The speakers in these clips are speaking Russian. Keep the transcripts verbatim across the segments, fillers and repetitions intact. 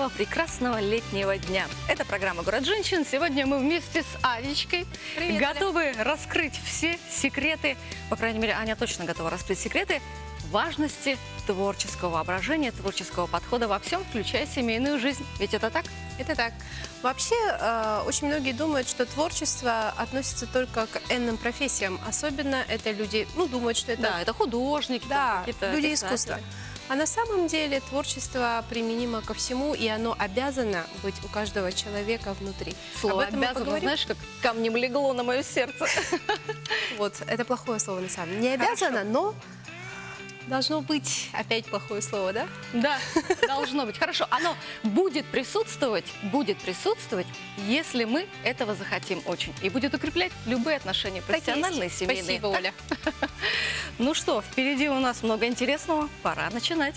прекрасного летнего дня. Это программа «Город женщин». Сегодня мы вместе с Анечкой Привет, готовы Оля. раскрыть все секреты, по крайней мере, Аня точно готова раскрыть секреты важности творческого воображения, творческого подхода во всем, включая семейную жизнь. Ведь это так? Это так. Вообще, э, очень многие думают, что творчество относится только к энным профессиям. Особенно это люди, ну, думают, что это... Да, это художники, да, какие-то люди писатели. искусства. А на самом деле творчество применимо ко всему, и оно обязано быть у каждого человека внутри. Слово Об этом мы «обязано», поговорим. знаешь, как камнем легло на мое сердце. Вот, это плохое слово на самом деле. Не обязано, но должно быть опять плохое слово, да? Да, должно быть. Хорошо, оно будет присутствовать, будет присутствовать, если мы этого захотим очень. И будет укреплять любые отношения, профессиональные, семейные. Спасибо, Оля. Ну что, впереди у нас много интересного. Пора начинать.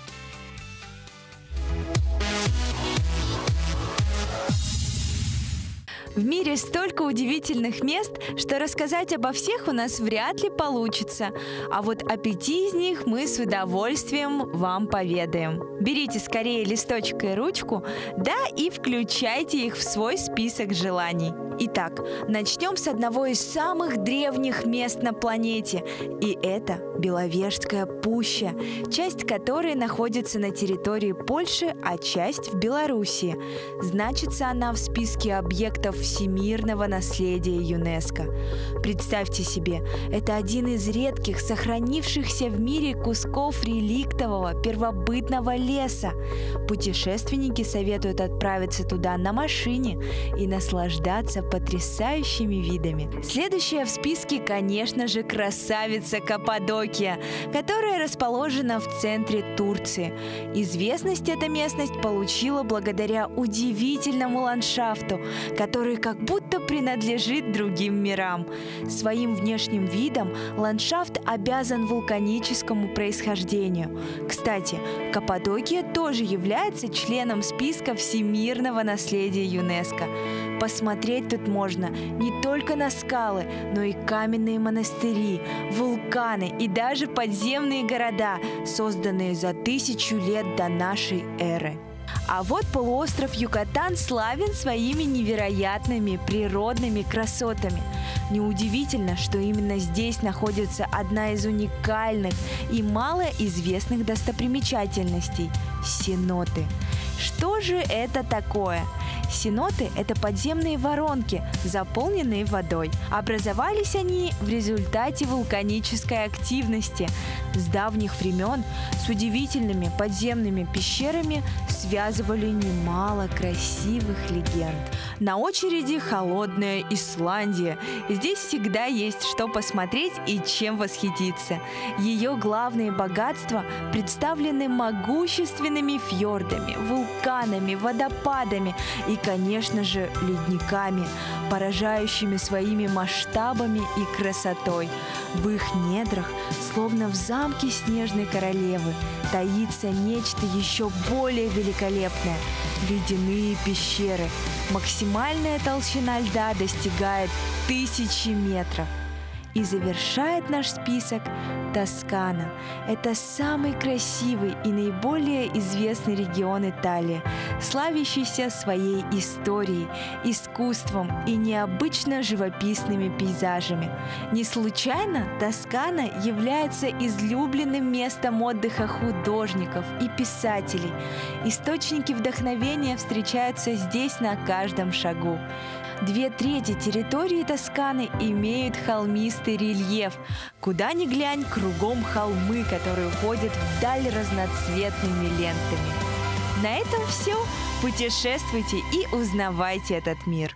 В мире столько удивительных мест, что рассказать обо всех у нас вряд ли получится. А вот о пяти из них мы с удовольствием вам поведаем. Берите скорее листочек и ручку, да и включайте их в свой список желаний. Итак, начнем с одного из самых древних мест на планете. И это Беловежская пуща, часть которой находится на территории Польши, а часть в Белоруссии. Значится она в списке объектов всемирного наследия ЮНЕСКО. Представьте себе, это один из редких сохранившихся в мире кусков реликтового первобытного леса. Путешественники советуют отправиться туда на машине и наслаждаться потрясающими видами. Следующая в списке, конечно же, красавица Каппадокия, которая расположена в центре Турции. Известность эта местность получила благодаря удивительному ландшафту, который как будто принадлежит другим мирам. Своим внешним видом ландшафт обязан вулканическому происхождению. Кстати, Каппадокия тоже является членом списка всемирного наследия ЮНЕСКО. Посмотреть тут можно не только на скалы, но и каменные монастыри, вулканы и даже подземные города, созданные за тысячу лет до нашей эры. А вот полуостров Юкатан славен своими невероятными природными красотами. Неудивительно, что именно здесь находится одна из уникальных и малоизвестных достопримечательностей – сеноты. Что же это такое? Сеноты – это подземные воронки, заполненные водой. Образовались они в результате вулканической активности. С давних времен с удивительными подземными пещерами связывали немало красивых легенд. На очереди холодная Исландия. Здесь всегда есть что посмотреть и чем восхититься. Ее главные богатства представлены могущественными фьордами, вулканами, водопадами и, конечно же, ледниками, поражающими своими масштабами и красотой. В их недрах, словно в замке снежной королевы, таится нечто еще более великолепное – ледяные пещеры. Максимальная толщина льда достигает тысячи метров. И завершает наш список Тоскана. Это самый красивый и наиболее известный регион Италии, славящийся своей историей, искусством и необычно живописными пейзажами. Не случайно Тоскана является излюбленным местом отдыха художников и писателей. Источники вдохновения встречаются здесь на каждом шагу. Две трети территории Тосканы имеют холмистый рельеф. Куда ни глянь, кругом холмы, которые уходят вдаль разноцветными лентами. На этом все. Путешествуйте и узнавайте этот мир.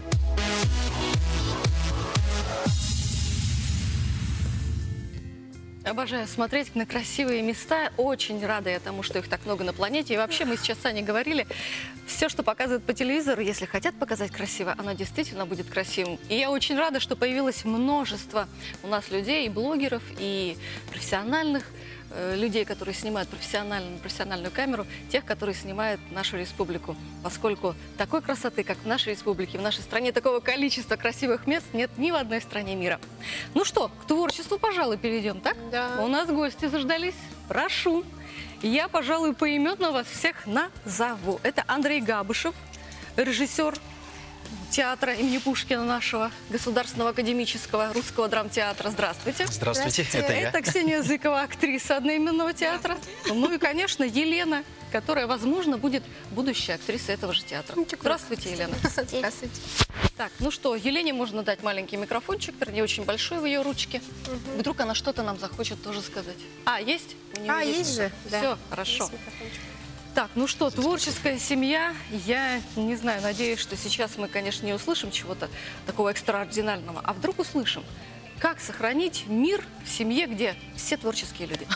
Обожаю смотреть на красивые места. Очень рада я тому, что их так много на планете. И вообще, мы сейчас с Аней говорили, все, что показывают по телевизору, если хотят показать красиво, оно действительно будет красивым. И я очень рада, что появилось множество у нас людей, и блогеров, и профессиональных э, людей, которые снимают профессионально, на профессиональную камеру, тех, которые снимают нашу республику. Поскольку такой красоты, как в нашей республике, в нашей стране, такого количества красивых мест нет ни в одной стране мира. Ну что, к творчеству, пожалуй, перейдем, так? Да. У нас гости заждались. прошу. Я, пожалуй, поименно вас всех назову. Это Андрей Габышев, режиссер театра имени Пушкина, нашего Государственного академического русского драмтеатра. Здравствуйте. Здравствуйте, это я. Это Ксения Зыкова, актриса одноименного театра. Ну и, конечно, Елена, которая, возможно, будет будущей актрисой этого же театра. Здравствуйте, Елена. Здравствуйте. Так, ну что, Елене можно дать маленький микрофончик, вернее, очень большой в ее ручке. Мгм. Вдруг она что-то нам захочет тоже сказать. А, есть? У нее А, есть же, да. Все, хорошо. Есть микрофончик. Так, ну что, творческая семья. Я не знаю, надеюсь, что сейчас мы, конечно, не услышим чего-то такого экстраординарного, а вдруг услышим. Как сохранить мир в семье, где все творческие люди?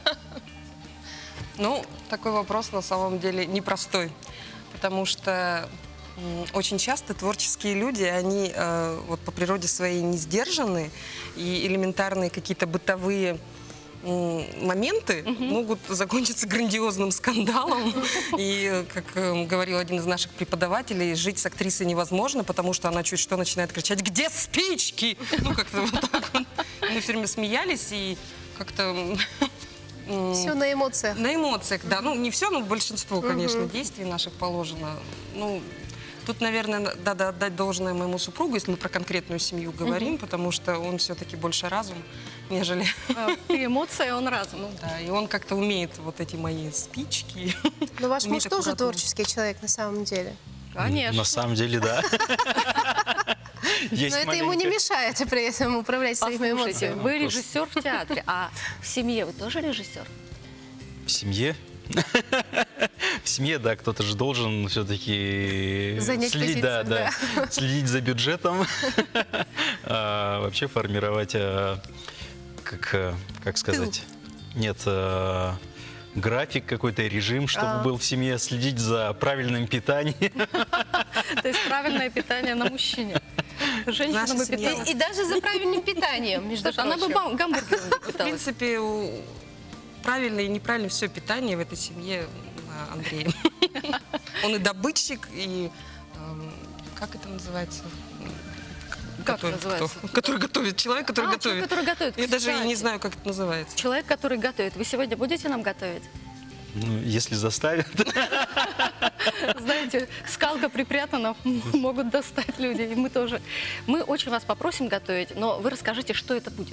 Ну, такой вопрос на самом деле непростой, потому что м, очень часто творческие люди, они э, вот по природе своей не сдержаны, и элементарные какие-то бытовые м, моменты могут закончиться грандиозным скандалом. И, как э, говорил один из наших преподавателей, жить с актрисой невозможно, потому что она чуть что начинает кричать: «Где спички?» Ну, как-то вот так вот. Мы все время смеялись и как-то... м, Все на эмоциях. на эмоциях, да. Ну, не все, но большинство, конечно, действий наших положено. Ну, тут, наверное, надо отдать должное моему супругу, если мы про конкретную семью говорим, потому что он все-таки больше разум, нежели... И эмоции, он разум. Ну да, и он как-то умеет вот эти мои спички. Но ваш Умеет муж тоже аккуратно. творческий человек на самом деле. Конечно. На самом деле, да. Есть Но это ему не маленькая- мешает при этом управлять своими Послушайте, эмоциями. вы режиссер в театре, а в семье вы тоже режиссер? В семье? В семье, да, кто-то же должен все-таки Занять следить, да, позицию, да, следить за бюджетом, А, вообще формировать, а, как, а, как сказать, нет, а, график какой-то, режим, чтобы А. был в семье, следить за правильным питанием. То есть правильное питание на мужчине. Женщина Наша бы семья. питалась. И даже за правильным питанием, между Слушай, она бы прочим. бам- гамбургером В питалась. принципе, у- правильное и неправильное все питание в этой семье а, Андрея. Он и добытчик, и... эм, как это называется? Как Который- называется? кто? Который готовит. Человек, который А, готовит. человек, который готовит. Я даже и не Кстати, знаю, как это называется. Человек, который готовит. Вы сегодня будете нам готовить? Ну, если заставят. Знаете, скалка припрятана, могут достать люди, и мы тоже. Мы очень вас попросим готовить, но вы расскажите, что это будет.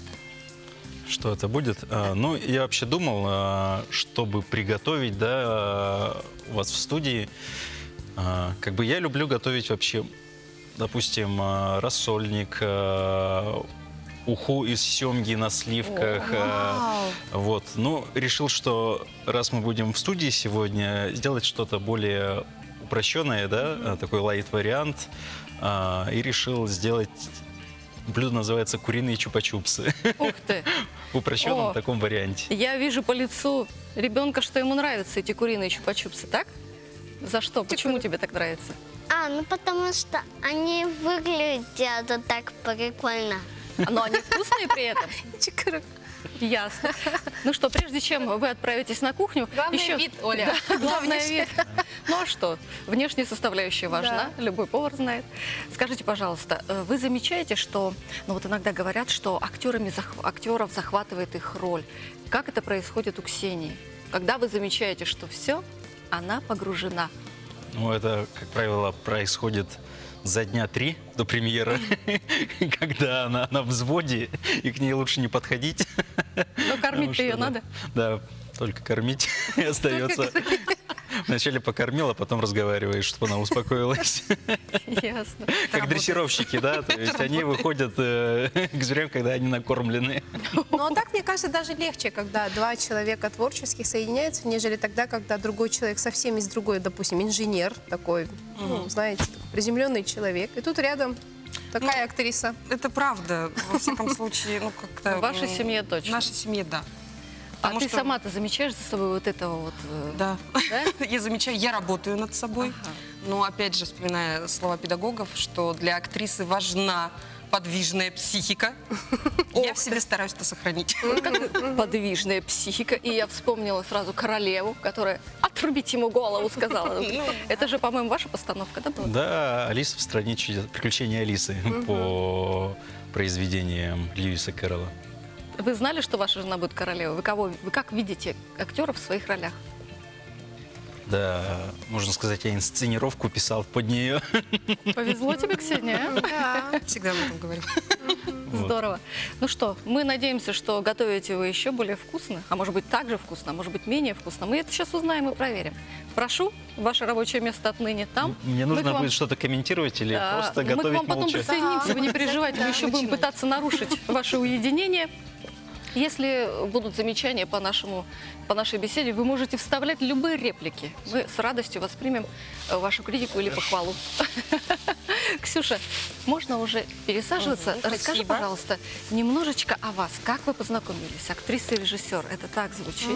Что это будет? А, Ну, я вообще думал, а, чтобы приготовить, да, а, у вас в студии. а, Как бы я люблю готовить вообще, допустим, а, рассольник, а, уху из семги на сливках. а, Вау. Вот. Ну, решил, что раз мы будем в студии сегодня, сделать что-то более упрощенное, да, а, такой лайт-вариант. а, И решил сделать... Блюдо называется «Куриные чупа-чупсы». Ух ты! В упрощенном О. таком варианте. Я вижу по лицу ребенка, что ему нравятся эти куриные чупа-чупсы, так? За что? Почему тебе так нравится? А, ну потому что они выглядят так прикольно. Но они вкусные при этом? Чикарак. Ясно. Ну что, прежде чем вы отправитесь на кухню... Главное еще- вид, Оля. Да, главное вид. Ну а что? Внешняя составляющая важна, Да. любой повар знает. Скажите, пожалуйста, э, вы замечаете, что... Ну вот иногда говорят, что актерами, зах- актеров захватывает их роль. Как это происходит у Ксении? Когда вы замечаете, что все, она погружена. Ну, это, как правило, происходит за дня три до премьеры, когда она на взводе, и к ней лучше не подходить. Но кормить-то ее Потому надо. что, Да, да, только кормить и остается. Вначале покормила, потом разговариваешь, чтобы она успокоилась. Ясно. Как дрессировщики, да? То есть они выходят э, к зверям, когда они накормлены. Ну, а так, мне кажется, даже легче, когда два человека творческих соединяются, нежели тогда, когда другой человек совсем из другой, допустим, инженер такой, ну, знаете, приземленный человек. И тут рядом такая актриса. Это правда. Во всяком случае, ну как-то... В вашей м, семье В точно. нашей семье, да. А Потому ты что- сама-то замечаешь за собой вот этого вот... э, Да. Да? Я замечаю, я работаю над собой. Ага. Но опять же, вспоминая слова педагогов, что для актрисы важна подвижная психика. Я в себе стараюсь это сохранить. Подвижная психика. И я вспомнила сразу королеву, которая «отрубить ему голову» сказала. Это же, по-моему, ваша постановка, да, была? Да, «Алиса в стране чудес», «Приключения Алисы» по произведениям Льюиса Кэрролла. Вы знали, что ваша жена будет королевой? Вы кого? Вы как видите актеров в своих ролях? Да, можно сказать, я инсценировку писал под нее. Повезло тебе, Ксения. а? Да. Всегда об этом говорю. Здорово. Ну что, мы надеемся, что готовите вы еще более вкусно, а может быть так же вкусно, а может быть менее вкусно. Мы это сейчас узнаем и проверим. Прошу, ваше рабочее место отныне там. Мне Мы нужно к вам- будет что-то комментировать или Да, просто мы к готовить вам потом молча? присоединимся, вы не переживайте, мы еще будем пытаться нарушить ваше уединение. Если будут замечания по, нашему, по нашей беседе, вы можете вставлять любые реплики. Мы с радостью воспримем э, вашу критику или похвалу. Ксюша, можно уже пересаживаться? Мгм, Расскажи, спасибо. пожалуйста, немножечко о вас. Как вы познакомились? Актриса и режиссер. Это так звучит.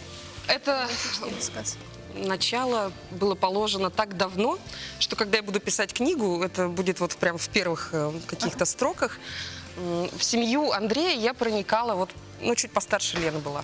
Это Рассказ. начало было положено так давно, что когда я буду писать книгу, это будет вот прям в первых э, каких-то строках. М, В семью Андрея я проникала вот, ну, чуть постарше Лены была.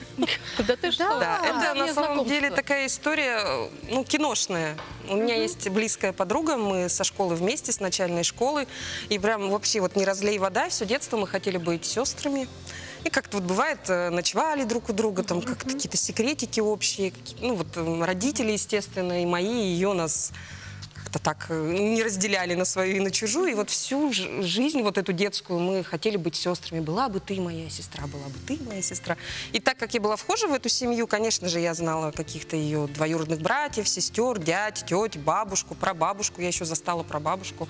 Да ты что? Да, это на Давнее самом знакомство. деле такая история, э, ну, киношная. У меня есть близкая подруга, мы со школы вместе, с начальной школы, и прям вообще вот не разлей вода, все детство мы хотели быть сестрами. И как-то вот бывает, э, ночевали друг у друга, там как-то какие-то секретики общие, какие- ну вот э, родители, естественно, и мои, и ее нас как-то так э, не разделяли на свою и на чужую. И вот всю ж- жизнь вот эту детскую мы хотели быть сестрами. Была бы ты моя сестра, была бы ты моя сестра. И так как я была вхожа в эту семью, конечно же, я знала каких-то ее двоюродных братьев, сестер, дядь, теть, бабушку, прабабушку. Я еще застала прабабушку.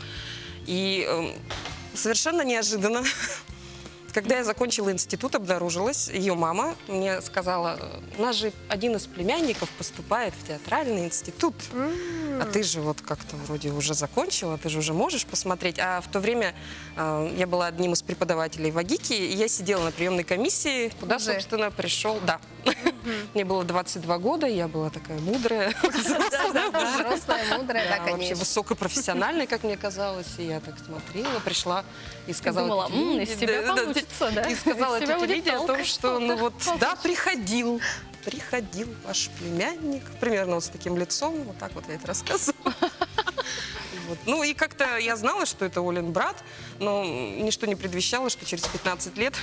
И э, совершенно неожиданно, когда я закончила институт, обнаружилась, ее мама мне сказала: у нас же один из племянников поступает в театральный институт, а ты же вот как-то вроде уже закончила, ты же уже можешь посмотреть. А в то время э, я была одним из преподавателей в АГИКе, и я сидела на приемной комиссии, куда, Уже? собственно, пришел, да. Мне было двадцать два года, я была такая мудрая, взрослая уже. Взрослая, мудрая, да, Да, вообще конечно. высокопрофессиональная, как мне казалось. И я так смотрела, пришла и сказала... Думала, тете «М, из Лиде», тебя да, да, получится, да? И сказала Из тебя тете будет Лиде о толк. том, что, ну вот, да, приходил. Приходил ваш племянник. Примерно вот с таким лицом. Вот так вот я это рассказывала. Вот. Ну и как-то я знала, что это Олин брат, но ничто не предвещало, что через пятнадцать лет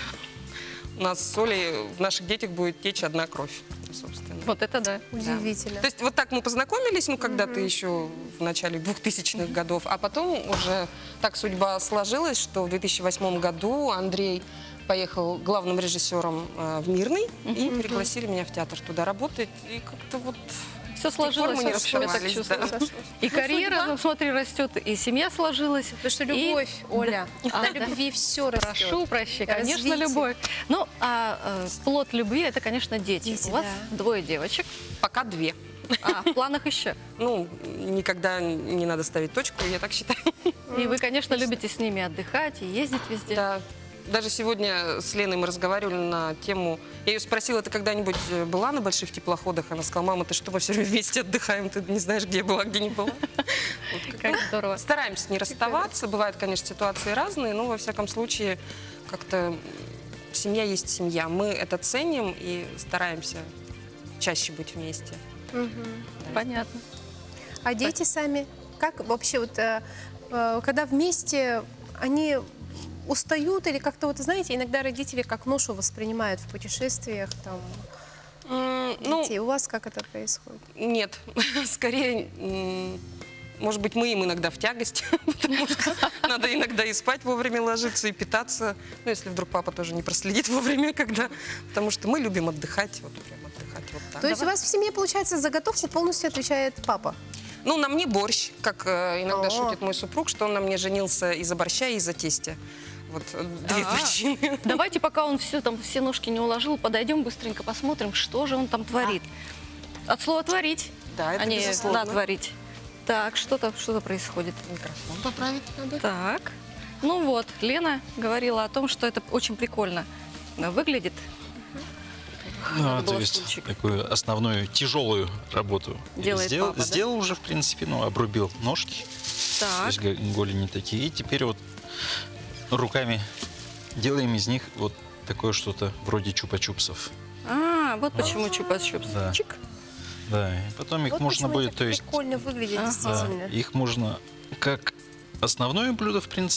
у нас с Олей в наших детях будет течь одна кровь, собственно. Вот это да. Удивительно. То есть вот так мы познакомились, ну, когда-то еще в начале двухтысячных годов, а потом уже так судьба сложилась, что в две тысячи восьмом году Андрей поехал главным режиссером э, в Мирный, и пригласили меня в театр туда работать, и как-то вот... Все сложилось, мы не в общем, я так расставались, чувствую. да. И карьера, ну, смотри, растет, и семья сложилась. Потому что и- любовь, Оля, А, на да. любви все растет. Прошу прощения, конечно, Развитие. любовь. Ну, а э, плод любви – это, конечно, дети. Дети, У вас да. двое девочек, Пока две. а в планах еще. Ну, никогда не надо ставить точку, я так считаю. И вы, конечно, любите с ними отдыхать и ездить везде. Да. Даже сегодня с Леной мы разговаривали на тему... Я ее спросила, ты когда-нибудь была на больших теплоходах? Она сказала: мама, ты что, мы все время вместе отдыхаем? Ты не знаешь, где я была, где не была? Вот как-то Как здорово. Стараемся не расставаться. Бывают, конечно, ситуации разные, но, во всяком случае, как-то семья есть семья. Мы это ценим и стараемся чаще быть вместе. Понятно. А дети сами, как вообще вот, э, э, когда вместе, они устают или как-то вот, знаете, иногда родители как ношу воспринимают в путешествиях, там, М, Ну, детей. У вас как это происходит? нет. Скорее, м, может быть, мы им иногда в тягость, потому что надо иногда и спать вовремя ложиться, и питаться. Ну, если вдруг папа тоже не проследит вовремя, когда... Потому что мы любим отдыхать, вот прям отдыхать вот так. То есть у вас в семье, получается, за готовку полностью отвечает папа? Ну, на мне борщ, как э, иногда О. шутит мой супруг, что он на мне женился из-за борща и из-за тестя. Вот э, две А. причины. Давайте, пока он все там все ножки не уложил, подойдем быстренько посмотрим, что же он там творит. От слова творить, Да, это а не безусловно. натворить. Так, что-то что происходит. Микрофон поправить надо. Так, ну вот, Лена говорила о том, что это очень прикольно выглядит. Ну, Надо то было есть стульчик. такую основную тяжелую работу Делает сделал, папа, да? сделал уже, в принципе, ну, обрубил ножки, то Так, есть го- голени такие, и теперь вот руками делаем из них вот такое что-то вроде чупа-чупсов. а, вот почему чупа-чупс. Да. Чик. Да, и потом их Вот можно почему будет, это то есть, прикольно выглядит, Ага. да, действительно. их можно как основное блюдо, в принципе,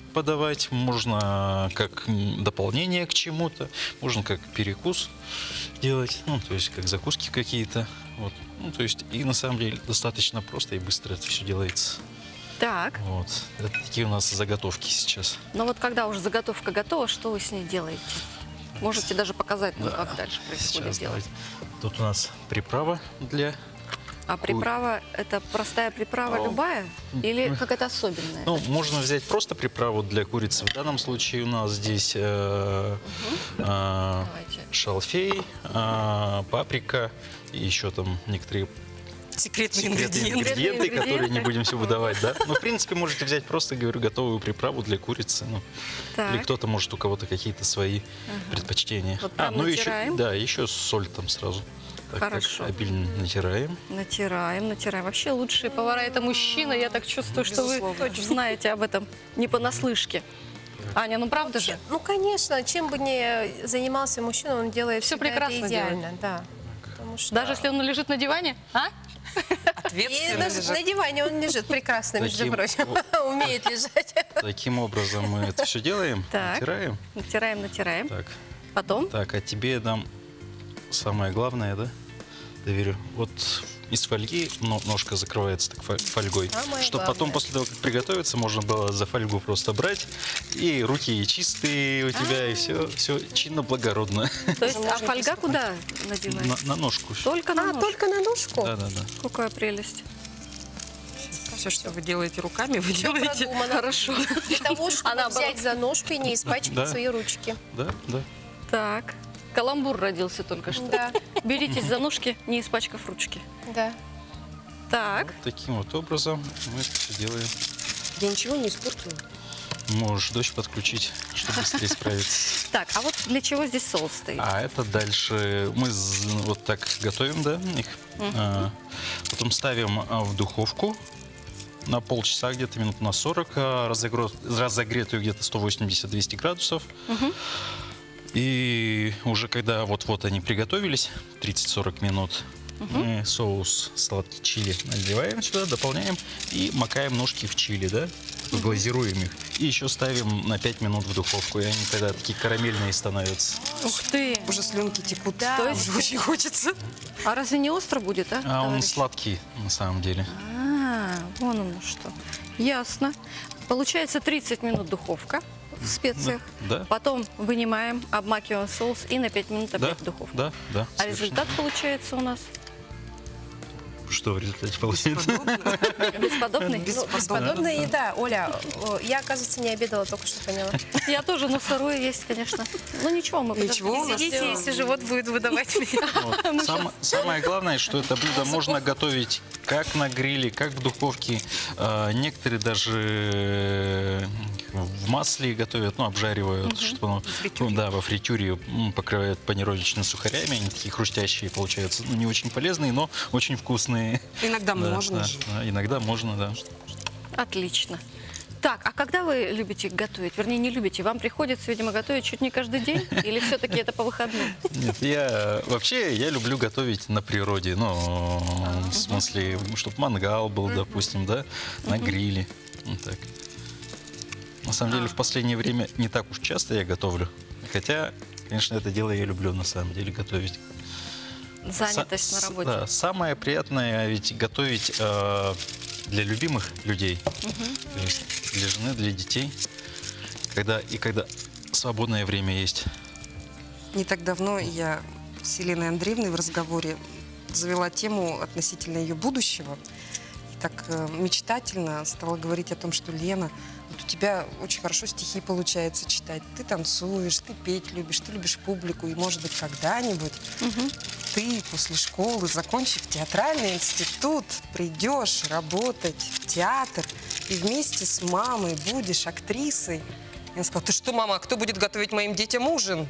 подавать, можно как м, дополнение к чему-то, можно как перекус делать, ну, то есть как закуски какие-то. Вот. Ну, то есть и на самом деле достаточно просто и быстро это все делается. Так, Вот. Это такие у нас заготовки сейчас. но вот когда уже заготовка готова, что вы с ней делаете? Можете даже показать, ну, Да. как дальше происходит Сейчас делать. давайте. Тут у нас приправа для... А приправа, это простая приправа О. любая? Или какая-то особенная? Ну, можно взять просто приправу для курицы. В данном случае у нас здесь э, э, Давайте. шалфей, э, паприка и еще там некоторые Секретные секретные ингредиенты. ингредиенты, Секретные которые не ингредиенты. будем все выдавать, да? Ну, в принципе, можете взять просто, говорю, готовую приправу для курицы. Ну, Так. или кто-то, может, у кого-то какие-то свои предпочтения. Вот а, прям ну еще, натираем? да, еще соль там сразу. Так, так, Хорошо. обильно натираем. Натираем, натираем. Вообще лучшие повара это мужчина. Я так чувствую, что вы Безусловно. точно знаете об этом не понаслышке. Аня, ну правда же? Ну, конечно, чем бы ни занимался мужчина, он делает Всё всегда это прекрасно идеально, да. Потому что... Даже если он лежит на диване? А? И Ответственно даже лежит. на диване он лежит прекрасно, между Таким прочим. Умеет лежать. Таким образом мы это все делаем, Так. натираем. Натираем, натираем. Так, Потом? так, а тебе я дам самое главное, да? Доверю. Вот из фольги но- ножка закрывается так фо- фольгой, Самое чтобы главное. потом после того, как приготовится, можно было за фольгу просто брать, и руки чистые у тебя, и все, все чинно-благородно. То есть, а можно фольга куда На, надевается? на ножку. Только на А, нож. только на ножку? Да-да-да. Какая прелесть. Все, что вы делаете руками, вы делаете. Продумано. Хорошо. Для того, чтобы А наоборот? взять за ножку и не испачкать Да. свои ручки. Да, да. Так. Каламбур родился только что. Да, Беритесь за ножки, не испачкав ручки. да. Так. Таким вот образом мы это все делаем. Я ничего не испортила. Можешь дочь подключить, чтобы быстрее справиться. Так, а вот для чего здесь соус стоит? А это дальше мы з- вот так готовим, да, их. А, потом ставим а, в духовку на полчаса, где-то минут на сорок, а, разогро- разогретую где-то сто восемьдесят - двести градусов. И уже когда вот-вот они приготовились, тридцать - сорок минут, мы соус сладкий чили наливаем сюда, дополняем и макаем ножки в чили, да, глазируем их. И еще ставим на пять минут в духовку, и они тогда такие карамельные становятся. Ух ты! Уже слюнки текут. Да. То есть очень хочется. А разве не остро будет, а? А он товарищ? сладкий на самом деле. А, вон оно что. Ясно. Получается тридцать минут духовка в специях. Да. Потом вынимаем, обмакиваем в соус и на пять минут Да, опять в духовку. да, да. А совершенно. результат получается у нас Что в результате получается? бесподобный. Ну, бесподобная еда. Оля, о, я, оказывается, не обедала, только что поняла. Я тоже, но сырое есть, конечно. Ну ничего, мы Ничего, подождем. у нас Извините, если живот будет выдавать меня. Вот. Сам- самое главное, что это блюдо можно готовить как на гриле, как в духовке. А, некоторые даже э, в масле готовят, ну, обжаривают, чтобы оно, ну, да, во фритюре м, покрывают панировочными сухарями. Они такие хрустящие получаются. Ну, не очень полезные, но очень вкусные. Иногда Да, можно да, же. да, иногда можно, да. Отлично. Так, а когда вы любите готовить? Вернее, не любите. Вам приходится, видимо, готовить чуть не каждый день? Или все-таки это по выходным? Нет, я вообще я люблю готовить на природе, ну, в смысле, чтобы мангал был, допустим, да, на гриле, вот так. На самом деле, в последнее время не так уж часто я готовлю, хотя, конечно, это дело я люблю на самом деле готовить. Занятость на Са- работе. Да, самое приятное ведь готовить э, для любимых людей, то есть для жены, для детей, когда и когда свободное время есть. Не так давно я с Еленой Андреевной в разговоре завела тему относительно ее будущего. И так э, мечтательно стала говорить о том, что Лена, вот у тебя очень хорошо стихи получается читать. Ты танцуешь, ты петь любишь, ты любишь публику. И, может быть, когда-нибудь ты после школы, закончив театральный институт, придешь работать в театр и вместе с мамой будешь актрисой. Я сказала: ты что, мама, а кто будет готовить моим детям ужин?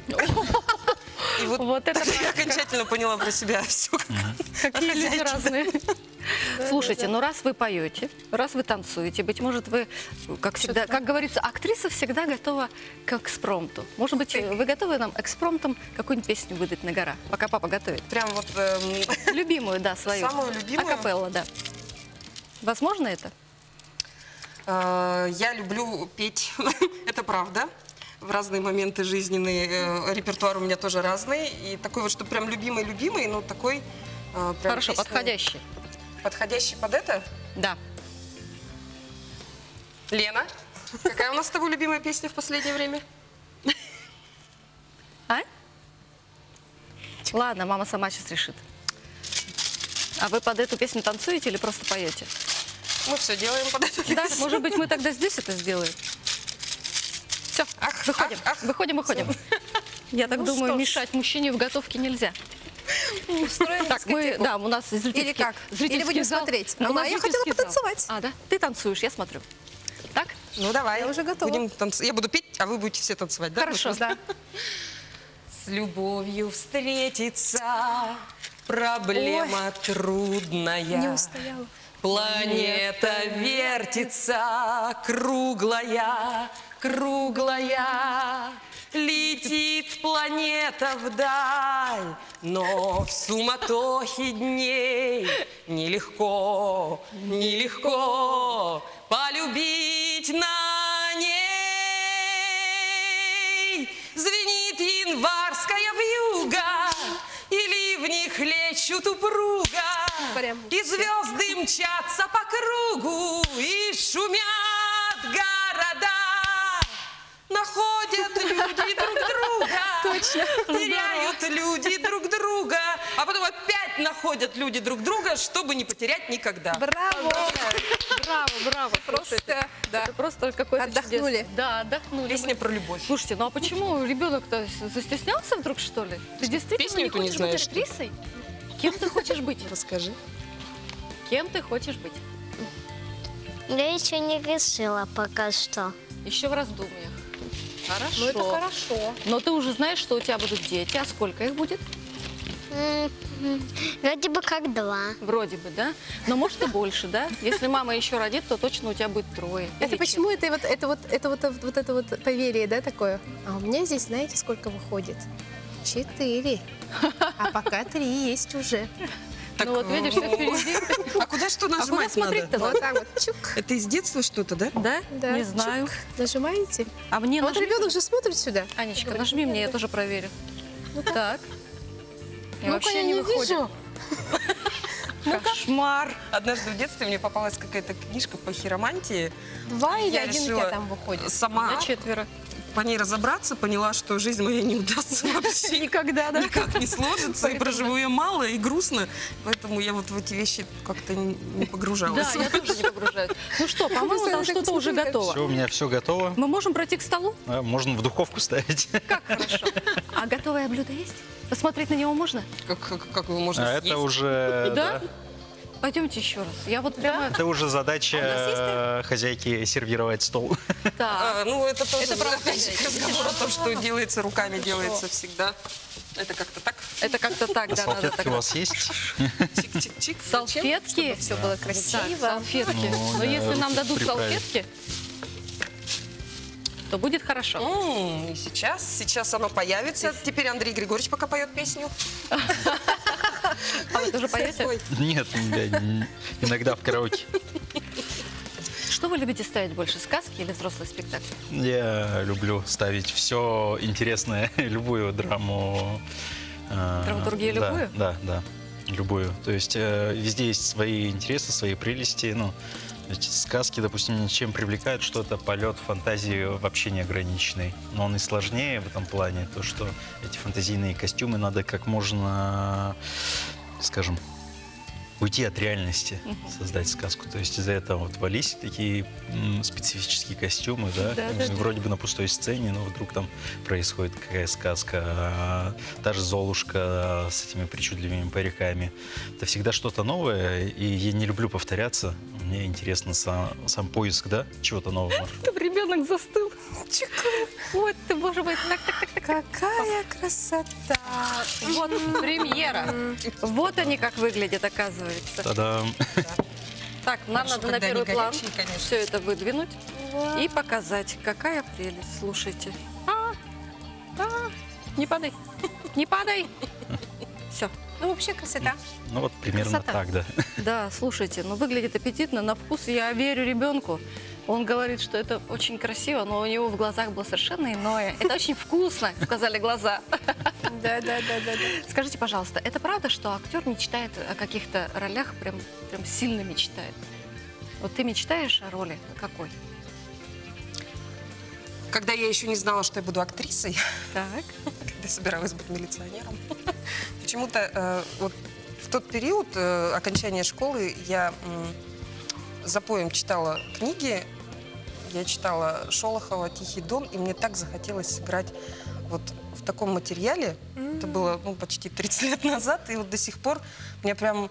И вот, Вот это так я окончательно поняла про себя все. Какие люди разные. Слушайте, ну раз вы поете, раз вы танцуете, быть может, вы, как всегда, как говорится, актриса всегда готова к экспромту. Может быть, вы готовы нам экспромтом какую-нибудь песню выдать на гора, пока папа готовит? Прям вот эм, Любимую, да, свою. Самую любимую? Акапелла, да. Возможно это? Э, Я люблю петь, это правда. В разные моменты жизненные э, репертуар у меня тоже разный. И такой вот, что прям любимый-любимый, но такой э, прям Хорошо, песня, подходящий. подходящий под это. Да. Лена, какая у нас с тобой любимая песня в последнее время? А? Ладно, мама сама сейчас решит. А вы под эту песню танцуете или просто поете? Мы все делаем под это. Да, может быть, мы тогда здесь это сделаем. Все, Ах, выходим, ах, ах. выходим, выходим. Я так Ну думаю, что ж. мешать мужчине в готовке нельзя. Устроим Так, мы, дискотеку. да, у нас зрительский, Или как? зрительский Или будем зал. смотреть? А у А нас я хотела зрительский зал. потанцевать. А, да? Ты танцуешь, я смотрю. Так? Ну давай. Я уже готова. Будем танц- Я буду петь, а вы будете все танцевать, да? Хорошо. Да. С любовью встретиться, проблема трудная. Не устояла. Планета вертится, круглая, круглая. Летит планета вдаль, но в суматохе дней нелегко, нелегко полюбить на ней. Звенит январская вьюга, и ливни хлещут упруга, Прям и звезды мчатся по кругу, и шумят города. Находят люди друг друга, точно, теряют люди друг друга, а потом опять находят люди друг друга, чтобы не потерять никогда. Браво! Браво, браво. Просто, да. Это просто какой-то Отдохнули. чудесный. Да, отдохнули. Песня про любовь. Слушайте, ну а почему ребенок-то застеснялся вдруг, что ли? Ты действительно Песню не эту не хочешь знаешь, быть что ли? актрисой? Кем ты хочешь быть? Расскажи. Кем ты хочешь быть? Я еще не решила пока что. Еще в раздумьях. Хорошо. Ну это хорошо. Но ты уже знаешь, что у тебя будут дети. А сколько их будет? М, м, Вроде бы как два. Вроде бы, да? Но может и больше, да? Если мама еще родит, то точно у тебя будет трое. Это Или почему это вот это вот это вот вот это вот поверье, да, такое? А у меня здесь, знаете, сколько выходит? Четыре. А пока три есть уже. Так, Ну вот видишь, все впереди. а куда что А куда нажимать смотреть-то надо? надо? Вот так вот. Чук. Это из детства что-то, да? Да? Да. Не знаю. Чук. Нажимаете? А мне А вот нажми. ребенок же смотрит сюда. Анечка, нажми мне, я тоже проверю. Ну так. И Ну-ка, вообще я не не выходит. вижу. Кошмар. Однажды в детстве мне попалась какая-то книжка по хиромантии. Два или Я один у решила тебя там выходит? Сама Я четверо. по ней разобраться, поняла, что жизнь моя не удастся вообще. Никогда, да? Никак не сложится, и проживу я мало, и грустно. Поэтому я вот в эти вещи как-то не не погружалась. Да, я тоже не погружаюсь. Ну что, по-моему, там что-то уже готово. Все, у меня все готово. Мы можем пройти к столу? А, Можно в духовку ставить. Как хорошо. А готовое блюдо есть? Посмотреть на него можно? Как, как, как его можно А съесть? это уже, Да? да, Пойдемте еще раз. Я вот прямо... это уже задача э, хозяйки сервировать стол. Так. А, ну, это тоже Это правда, опять же, хозяйка. разговор о том, что делается руками, делается всегда. Это как-то так. Это как-то так, А да, надо салфетки так. у вас есть? Чик-чик-чик. Салфетки? Все было Так, красиво. салфетки. Ну, Но да, если нам руки дадут приправить. салфетки, то будет хорошо. М, И сейчас, сейчас оно появится. Теперь Андрей Григорьевич пока поет песню. А вы тоже поете? Ой, Нет, да, н- иногда в караоке. Что вы любите ставить больше, сказки или взрослый спектакль? Я люблю ставить все интересное, любую драму. э, Драматургию да, любую? Да, да, любую. То есть э, везде есть свои интересы, свои прелести. Ну, эти сказки, допустим, ничем привлекают, что это полет фантазии вообще неограниченный. Но он и сложнее в этом плане, то, что эти фантазийные костюмы надо как можно, скажем, уйти от реальности, создать сказку. То есть из-за этого вот в Алисе такие м, специфические костюмы, да, Да, да, да. вроде бы на пустой сцене, но вдруг там происходит какая сказка. А та же Золушка с этими причудливыми париками. Это всегда что-то новое, и я не люблю повторяться. Мне интересно сам, сам поиск, да, чего-то нового. Там ребенок застыл. Вот ты, боже мой, так, так, так, так. Какая красота! Вот премьера. Вот они как выглядят, оказывается. Та-дам! Так, нам Хорошо, надо на когда первый они план горячие, конечно. все это выдвинуть и показать. Какая прелесть, слушайте. А, а, не падай, не падай. Все. Ну, вообще красота. Ну вот примерно Красота. так, да. Да, слушайте, ну выглядит аппетитно, на вкус я верю ребенку. Он говорит, что это очень красиво, но у него в глазах было совершенно иное. Это очень вкусно, сказали глаза. Да, да, да, да, да. Скажите, пожалуйста, это правда, что актер мечтает о каких-то ролях, прям, прям сильно мечтает? Вот ты мечтаешь о роли какой? Когда я еще не знала, что я буду актрисой, Так. когда собиралась быть милиционером, почему-то э, вот в тот период э, окончания школы я м, за поем читала книги, я читала Шолохова «Тихий дон», и мне так захотелось сыграть вот в таком материале. Mm-hmm. Это было ну, почти тридцать лет назад, и вот до сих пор мне прям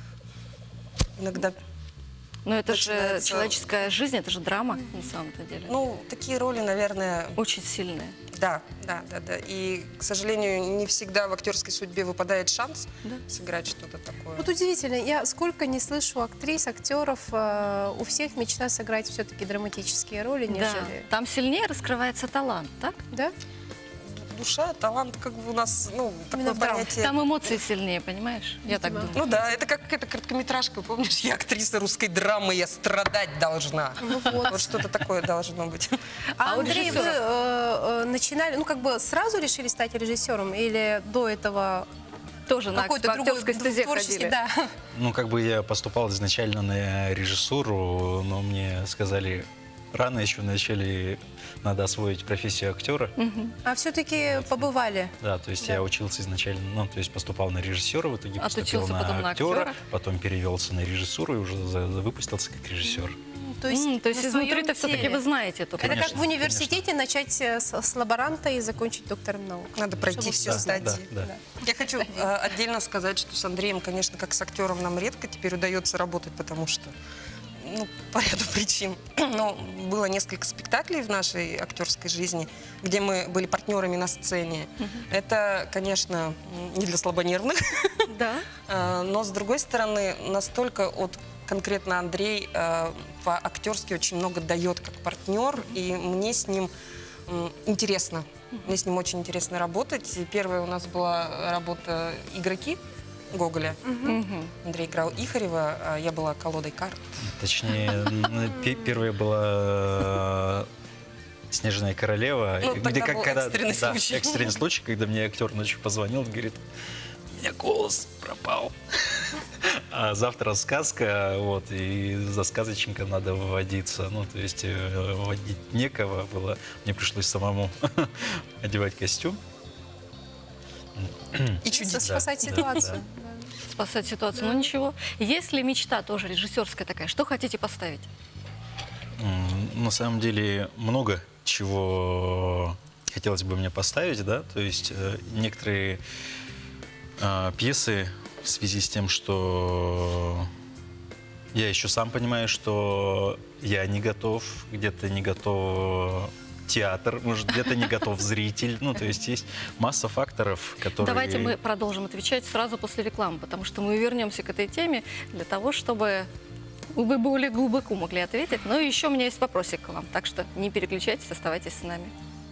иногда... Но это же начинается... человеческая жизнь, это же драма на самом-то деле. Ну, такие роли, наверное... Очень сильные. Да, да, да, да. И, к сожалению, не всегда в актерской судьбе выпадает шанс Да. сыграть что-то такое. Вот удивительно, я сколько не слышу актрис, актеров, э, у всех мечта сыграть все-таки драматические роли, Да. нежели... Там сильнее раскрывается талант, так? Да? Душа, талант, как бы у нас, ну, такое Именно в драме. понятие... Там эмоции сильнее, понимаешь? Я так Видимо. думаю. Ну да, это как какая-то короткометражка, помнишь? Я актриса русской драмы, я страдать должна. Ну вот. Вот что-то такое должно быть. А, А у Андрей, вы режиссера? э, э, начинали, ну как бы сразу решили стать режиссером или до этого Тоже на какой-то другой актерской стезе творческий, ходили. да. Ну, как бы я поступал изначально на режиссуру, но мне сказали, рано еще вначале надо освоить профессию актера. Мгм. А все-таки побывали. Да, то есть Да. я учился изначально, ну, то есть поступал на режиссера, в итоге поступил Отучился на, потом на актера, актера. потом перевелся на режиссуру и уже за- за- выпустился как режиссер. То есть, М, то есть на изнутри-то своем все-таки теле. вы знаете эту Это как Конечно, в университете начать э, с, с лаборанта и закончить доктором наук. Надо пройти Чтобы все всё стадии. знать. Да, да. Я хочу э, отдельно сказать, что с Андреем, конечно, как с актером нам редко теперь удается работать, потому что, ну, по ряду причин. Но было несколько спектаклей в нашей актерской жизни, где мы были партнерами на сцене. Это, конечно, не для слабонервных, Да. э, но, с другой стороны, настолько от конкретно Андрей э, по-актерски очень много дает как партнер, и мне с ним м, интересно. Мне с ним очень интересно работать. И первая у нас была работа «Игроки» Гоголя. Мгм. Андрей играл Ихарева, а я была колодой карт. Точнее, н- пе- первая была э, «Снежная королева», Ну, тогда был когда, экстренный да, случай. экстренный случай, когда мне актер ночью позвонил, говорит, у меня голос пропал. А завтра сказка, вот, и за сказочника надо выводиться. Ну, то есть э, вводить некого было. Мне пришлось самому одевать костюм. И чудить. Спасать Да, ситуацию. Спасать ситуацию. Ну ничего. Если мечта тоже режиссерская такая, что хотите поставить? М, На самом деле много чего хотелось бы мне поставить, да, то есть э, некоторые э, пьесы в связи с тем, что я еще сам понимаю, что я не готов, где-то не готов театр, может, где-то не готов зритель, ну, то есть есть масса факторов, которые... Давайте мы продолжим отвечать сразу после рекламы, потому что мы вернемся к этой теме для того, чтобы вы более глубоко могли ответить. Но еще у меня есть вопросик к вам, так что не переключайтесь, оставайтесь с нами.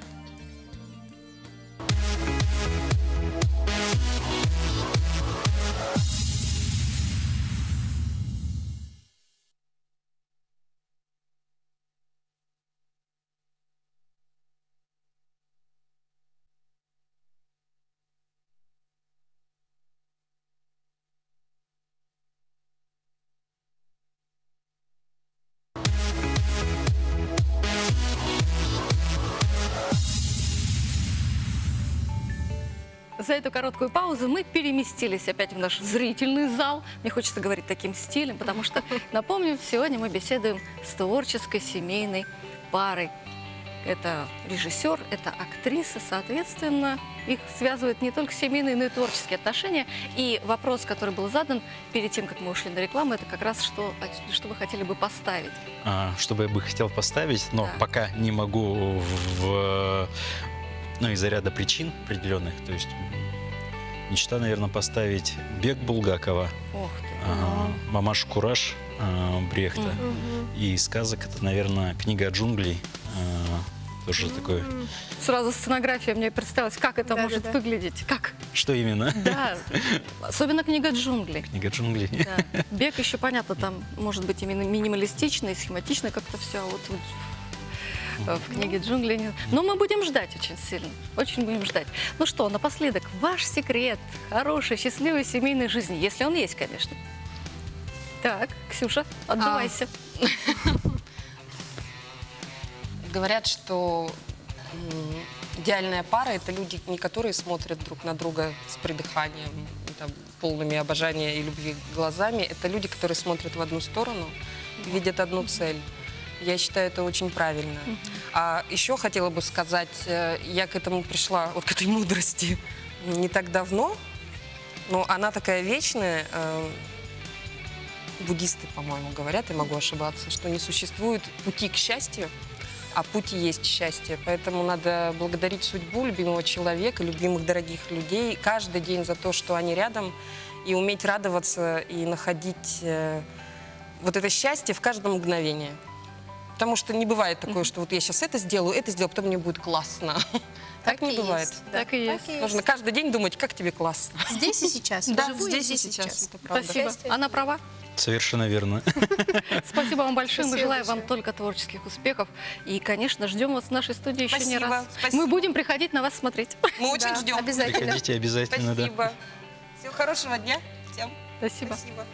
За эту короткую паузу мы переместились опять в наш зрительный зал. Мне хочется говорить таким стилем, потому что, напомню, сегодня мы беседуем с творческой семейной парой. Это режиссер, это актриса, соответственно, их связывают не только семейные, но и творческие отношения. И вопрос, который был задан перед тем, как мы ушли на рекламу, это как раз что, что вы хотели бы поставить. А, что бы я бы хотел поставить, но Да. пока не могу в, ну, из-за ряда причин определенных. То есть м, мечта, наверное, поставить «Бег» Булгакова, Ох ты. а, «Мамаш Кураж» а, Брехта. И сказок — это, наверное, «Книга джунглей» а, Тоже такое. Сразу сценография мне представилась, как это Да, может да, да. выглядеть. Как? Что именно? Да, особенно книга джунглей. Книга джунглей. Да. Бег еще понятно, там может быть именно минималистичный, схематичный как-то все. А вот, вот в, в книге джунглей нет. Но мы будем ждать очень сильно. Очень будем ждать. Ну что, напоследок, ваш секрет хорошей, счастливой семейной жизни, если он есть, конечно. Так, Ксюша, отдувайся. Говорят, что м, идеальная пара – это люди, не которые смотрят друг на друга с придыханием, там, полными обожания и любви глазами. Это люди, которые смотрят в одну сторону, видят одну цель. Я считаю, это очень правильно. А еще хотела бы сказать, э, я к этому пришла, вот к этой мудрости, не так давно, но она такая вечная. э, Буддисты, по-моему, говорят, я могу ошибаться, что не существует пути к счастью, а путь и есть счастье. Поэтому надо благодарить судьбу, любимого человека, любимых дорогих людей каждый день за то, что они рядом, и уметь радоваться и находить э, вот это счастье в каждом мгновении. Потому что не бывает такое, что вот я сейчас это сделаю, это сделаю, потом мне будет классно. Так не и бывает. есть, да. Так и есть. Нужно каждый день думать, как тебе классно. Здесь и сейчас. Да, Вживую здесь и сейчас. Это правда. Спасибо. Счастье. Она права. Совершенно верно. Спасибо вам большое. Мы Спасибо желаем вам большое. только творческих успехов. И, конечно, ждем вас в нашей студии еще не Спасибо, раз. спасибо. Мы будем приходить на вас смотреть. Мы очень Да, ждем. обязательно. Приходите обязательно, да. Спасибо. Всего хорошего дня всем. Спасибо. Спасибо.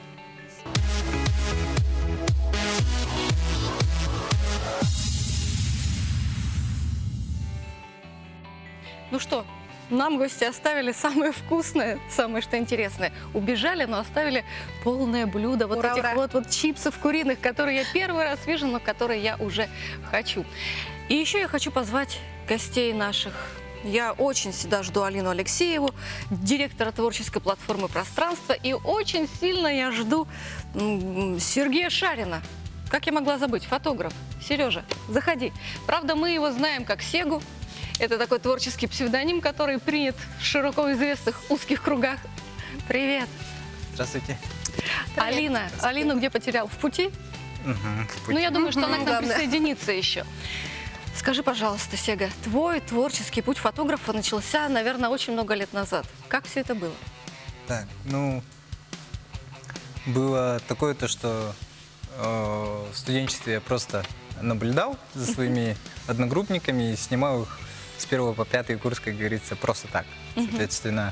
Ну что, нам гости оставили самое вкусное, самое что интересное. Убежали, но оставили полное блюдо вот Ура, этих ура. вот, вот чипсов куриных, которые я первый раз вижу, но которые я уже хочу. И еще я хочу позвать гостей наших. Я очень всегда жду Алину Алексееву, директора творческой платформы «Пространство», и очень сильно я жду м, Сергея Шарина. Как я могла забыть? Фотограф. Сережа, заходи. Правда, мы его знаем как Сегу. Это такой творческий псевдоним, который принят в широко известных узких кругах. Привет. Здравствуйте. Алина. Алину где потерял? В пути? Мгм, в пути. Ну, я думаю, что она к нам Главное. присоединится еще. Скажи, пожалуйста, Сега, твой творческий путь фотографа начался, наверное, очень много лет назад. Как все это было? Так, ну, было такое то, что э, в студенчестве я просто наблюдал за своими одногруппниками и снимал их с первого по пятый курс, как говорится, просто так. Соответственно,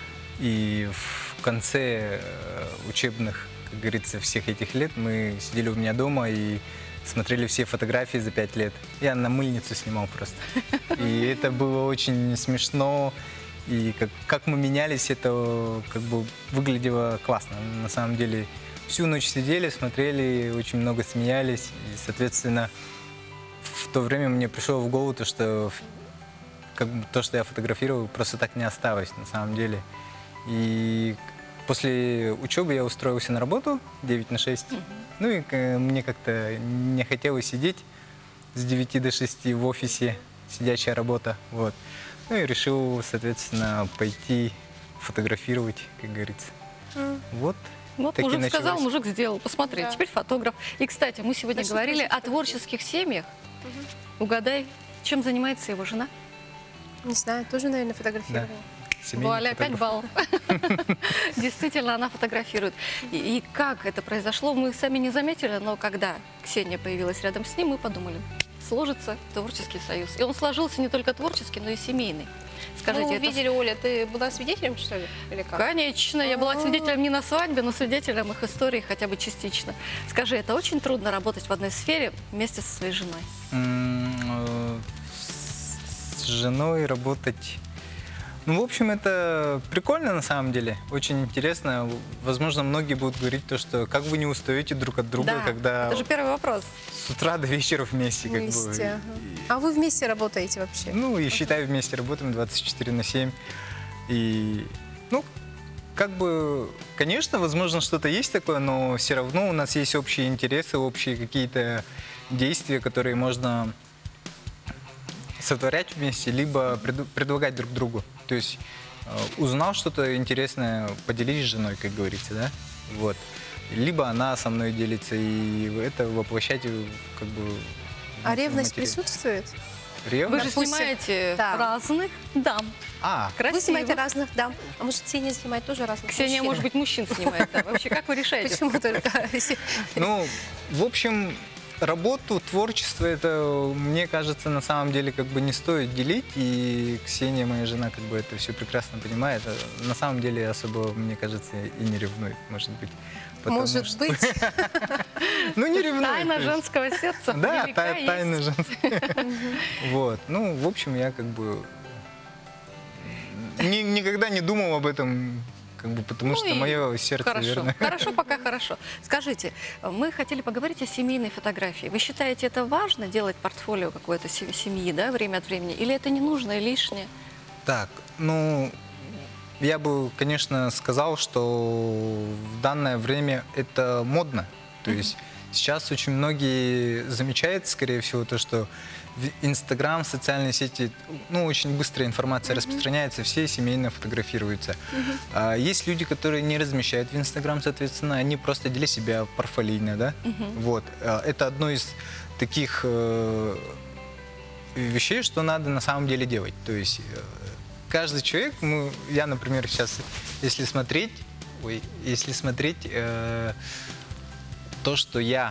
и в конце э, учебных, как говорится, всех этих лет мы сидели у меня дома и смотрели все фотографии за пять лет. Я на мыльницу снимал просто. И это было очень смешно. И как, как мы менялись, это как бы выглядело классно. На самом деле всю ночь сидели, смотрели, очень много смеялись. И, соответственно, в то время мне пришло в голову то, что как бы то, что я фотографировал, просто так не осталось на самом деле. И после учебы я устроился на работу девять на шесть. Ну и э, мне как-то не хотелось сидеть с девяти до шести в офисе, сидячая работа. Вот. Ну и решил, соответственно, пойти фотографировать, как говорится. Вот. Вот так и мужик сказал, началось. мужик сделал. Посмотри, Да. теперь фотограф. И, кстати, мы сегодня Значит, говорили значит, о творческих семьях. Угадай, чем занимается его жена? Не знаю, тоже, наверное, фотографировала. Семейный Вуаля, пять фотограф. баллов. Действительно, она фотографирует. И, и как это произошло, мы сами не заметили, но когда Ксения появилась рядом с ним, мы подумали, сложится творческий союз. И он сложился не только творческий, но и семейный. Скажите, Мы это увидели, Оля, ты была свидетелем, что ли? Или как? Конечно, я была свидетелем не на свадьбе, но свидетелем их истории хотя бы частично. Скажи, это очень трудно работать в одной сфере вместе со своей женой? М, э, С женой работать. Ну, в общем, это прикольно на самом деле. Очень интересно. Возможно, многие будут говорить то, что как вы не устаете друг от друга, Да, когда это же первый вопрос. с утра до вечера вместе. Как Вместе, бы. ага. А вы вместе работаете вообще? Ну, и считай, вместе работаем двадцать четыре на семь. И, ну, как бы, конечно, возможно, что-то есть такое, но все равно у нас есть общие интересы, общие какие-то действия, которые можно сотворять вместе, либо пред- предлагать друг другу. То есть э, узнал что-то интересное, поделись с женой, как говорится, да? Вот. Либо она со мной делится, и это воплощать э, как бы... А в ревность материал. присутствует? Вы Ревность? же Допустим, снимаете да. разных дам. А, Вы снимаете Красиво. разных дам. А может, Ксения снимает тоже разных Ксения, мужчин? может быть, мужчин снимает. Да. Вообще, как вы решаете? Почему только? ну, в общем, работу, творчество, это, мне кажется, на самом деле как бы не стоит делить. И Ксения, моя жена, как бы это все прекрасно понимает. А на самом деле особо, мне кажется, и не ревнует, может быть. Потому Может что- быть. Ну, не ревнует. Тайна то есть. женского сердца. Да, велика та- есть. тайна женская. Вот. Ну, в общем, я как бы ни- никогда не думал об этом, как бы, потому Ну что и мое сердце Хорошо, верно. хорошо, пока хорошо. Скажите, мы хотели поговорить о семейной фотографии. Вы считаете это важно, делать портфолио какой-то се- семьи, да, время от времени? Или это не нужно и лишнее? Так, ну, я бы, конечно, сказал, что в данное время это модно. То есть сейчас очень многие замечают, скорее всего, то, что в Инстаграм, социальные сети, ну, очень быстро информация распространяется, все семейно фотографируются. А есть люди, которые не размещают в Инстаграм, соответственно, они просто для себя порфолийно, да? Вот. А Это одно из таких э, вещей, что надо на самом деле делать. То есть э, каждый человек, ну, я, например, сейчас, если смотреть, ой, если смотреть э, то, что я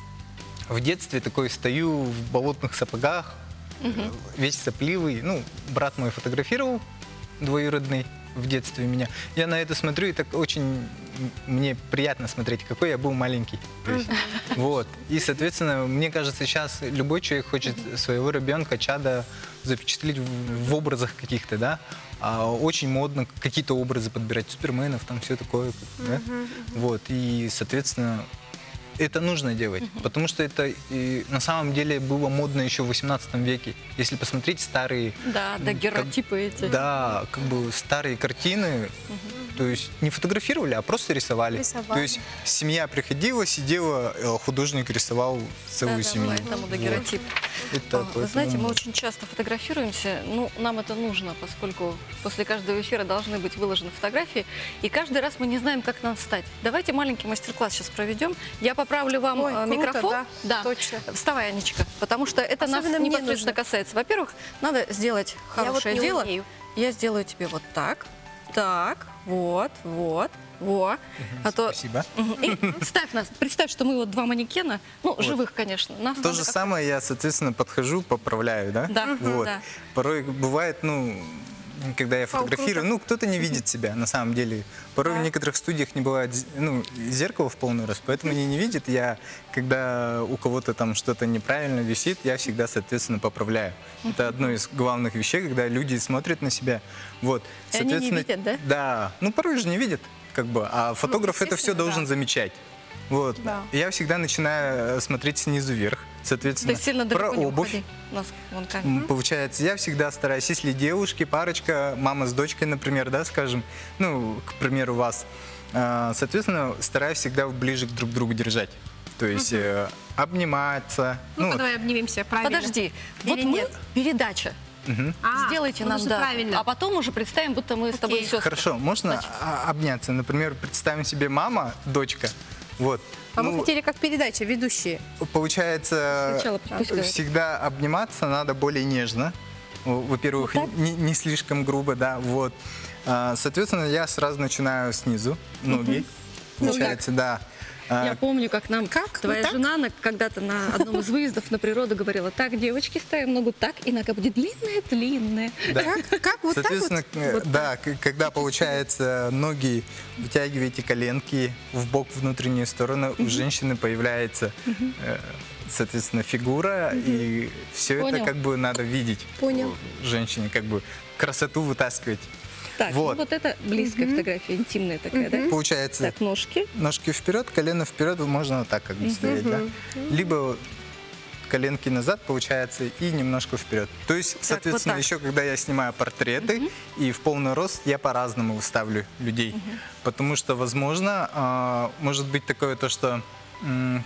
в детстве такой стою в болотных сапогах, э, весь сопливый, ну, брат мой фотографировал, двоюродный, в детстве меня. Я на это смотрю, и так очень м- мне приятно смотреть, какой я был маленький. То есть, вот. И, соответственно, мне кажется, сейчас любой человек хочет своего ребенка, чада запечатлеть в, в образах каких-то, да. А очень модно какие-то образы подбирать, суперменов, там все такое, да. Вот. И, соответственно, это нужно делать, потому что это и на самом деле было модно еще в восемнадцатом веке. Если посмотреть старые... Да, да, как- геротипы эти. Да, как бы старые картины, то есть не фотографировали, а просто рисовали. Рисовали. То есть семья приходила, сидела, э, художник рисовал целую Да, да, семью. поэтому Вот. дагеротип. Это А, Вы поэтому- знаете, мы очень часто фотографируемся, ну, нам это нужно, поскольку после каждого эфира должны быть выложены фотографии, и каждый раз мы не знаем, как нам встать. Давайте маленький мастер-класс сейчас проведем. Я поправлю вам Ой, э, круто, микрофон. да, точно. Вставай, Анечка, потому что это нас Особенно мне непосредственно нужно. касается. Во-первых, надо сделать Я вот хорошее не дело. умею. Я сделаю тебе вот так, так, вот, вот, во. А то... Спасибо. Мгм. И ставь нас. Представь, что мы вот два манекена, ну, живых, конечно. Нас То надо же как-то- самое я, соответственно, подхожу, поправляю, да? Да, мгм, Вот. да. Порой бывает, ну, когда я фотографирую, ну, кто-то не видит себя, на самом деле. Порой в некоторых студиях не бывает, з- ну, зеркала в полный рост, поэтому они не видят. Я, когда у кого-то там что-то неправильно висит, я всегда, соответственно, поправляю. Это одно из главных вещей, когда люди смотрят на себя. Вот. И они не Соответственно, видят, да? Да. Ну, порой же не видят, как бы. А фотограф это все естественно, должен да. замечать. Вот. Да. Я всегда начинаю э, смотреть снизу вверх. Соответственно, Ты сильно про далеко не обувь. уходи. У нас вон камера. М, Получается, я всегда стараюсь, если девушки, парочка, мама с дочкой, например, да, скажем, ну, к примеру, вас, а, соответственно, стараюсь всегда ближе к друг другу держать. То есть э, обниматься. Ну, вот. давай обнимемся, правильно. Подожди, Или вот мы, нет? передача. А, Сделайте ну, нам, уже да. правильно. А потом уже представим, будто мы с тобой Окей. сестры. Хорошо, можно Значит. а, обняться? Например, представим себе мама, дочка. Вот. А мы Ну, хотели как передача, ведущие. Получается, Сначала пусть говорит. всегда обниматься надо более нежно. Во- Во-первых, Вот так? не, не слишком грубо, да, вот. А, Соответственно, я сразу начинаю снизу, ноги. Получается, да. А, Я помню, как нам Как? твоя Вот так? жена на- когда-то на одном из выездов на природу говорила: так, девочки, ставим ногу так, и нога будет длинная-длинная. да. Как, как вот так Соответственно, вот? э, да, к- когда получается ноги, вытягиваете коленки в бок внутреннюю сторону, у женщины появляется, э, соответственно, фигура, и все это Понял. как бы надо видеть. Понял. Женщине как бы красоту вытаскивать. Так, Вот. ну вот это близкая фотография, интимная такая, да? Получается, Так, ножки. ножки вперед, колено вперед, можно вот так как бы стоять, да? Либо коленки назад, получается, и немножко вперед. То есть, соответственно, вот так. еще когда я снимаю портреты и в полный рост, я по-разному выставлю людей. Потому что, возможно, а, может быть такое то, что м,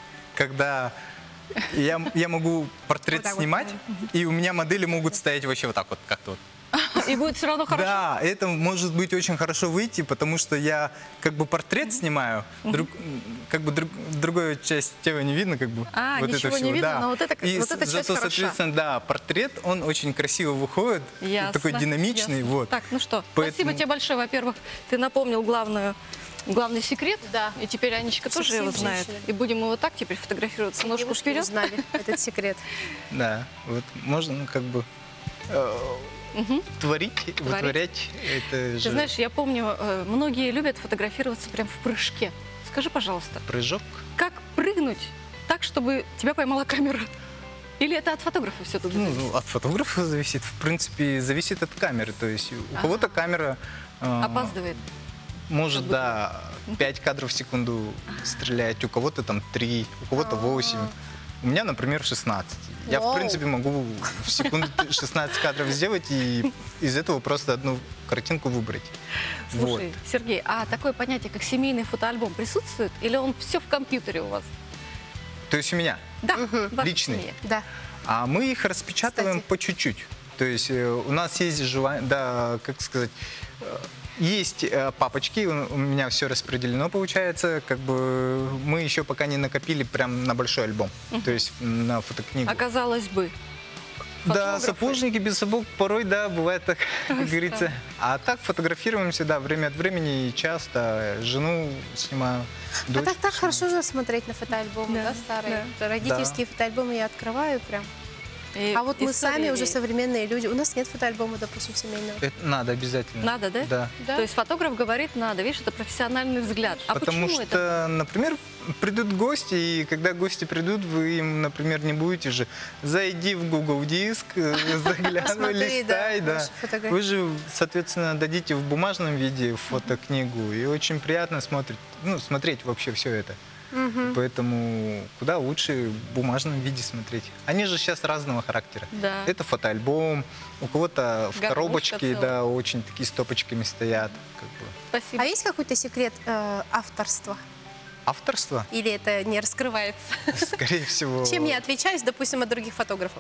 когда я, я могу портрет Вот так вот, снимать, и у меня модели могут стоять вообще вот так вот, как-то вот. И будет все равно хорошо. Да, это может быть очень хорошо выйти, потому что я как бы портрет снимаю, друг, как бы друг, другую часть тела не видно, как бы. А, вот ничего это не всего, видно, да. но вот это- И вот эта с- часть зато, хороша. соответственно, да, портрет, он очень красиво выходит, Ясно, такой динамичный, ясно. вот. Так, ну что, Поэтому- спасибо тебе большое. Во-первых, ты напомнил главную, главный секрет. Да. И теперь Анечка тоже Совсем его знает. женщина. И будем его так теперь фотографироваться ножку Девушки вперед. узнали этот секрет. Да, вот можно, ну, как бы э, творить, вытворять, это Ты же знаешь, я помню, э, многие любят фотографироваться прям в прыжке. Скажи, пожалуйста, прыжок. как прыгнуть так, чтобы тебя поймала камера? Или это от фотографа все тут Ну, зависит? от фотографа зависит, в принципе, зависит от камеры, то есть у Ага. кого-то камера э, Опаздывает. может, Как да, пять кадров в секунду стрелять, у кого-то там три, у кого-то восемь. У меня, например, шестнадцать. Я, в Вау. принципе, могу в секунду шестнадцать кадров сделать и из этого просто одну картинку выбрать. Слушай, Сергей, а такое понятие, как семейный фотоальбом присутствует? Или он все в компьютере у вас? Вот. То есть у меня. Да, в вашей Личный. семье. Да. А мы их распечатываем Кстати. по чуть-чуть. То есть э, у нас есть желание, да, как сказать, э, есть э, папочки, у у меня все распределено получается, как бы мы еще пока не накопили прям на большой альбом, то есть на фотокнигу. Оказалось бы. Да, фотографы. сапожники без сапог порой, да, бывает так, как говорится. А так фотографируемся, да, время от времени, часто жену снимаю, А дочь. так, так снимаю. хорошо же смотреть на фотоальбомы, Да, да, старые. да. Родительские фотоальбомы я открываю прям. И А вот мы история сами уже есть. современные люди. У нас нет фотоальбома, допустим, семейного. Это надо обязательно. Надо, да? Да. Да. То есть фотограф говорит, надо. Видишь, это профессиональный взгляд. А Потому почему что, это? например, придут гости, и когда гости придут, вы им, например, не будете же зайди в Google Диск, э, заглядывай, Посмотри, да, листай, да. ваши фотографии. Вы же, соответственно, дадите в бумажном виде фотокнигу, и очень приятно смотреть, ну, смотреть вообще все это. Поэтому куда лучше в бумажном виде смотреть. Они же сейчас разного характера. Да. Это фотоальбом, у кого-то в Гармошка коробочке, целая. да, очень такие стопочками стоят. Как бы. Спасибо. А есть какой-то секрет э, авторства? Авторство, Или это не раскрывается? скорее всего. Чем я отличаюсь, допустим, от других фотографов?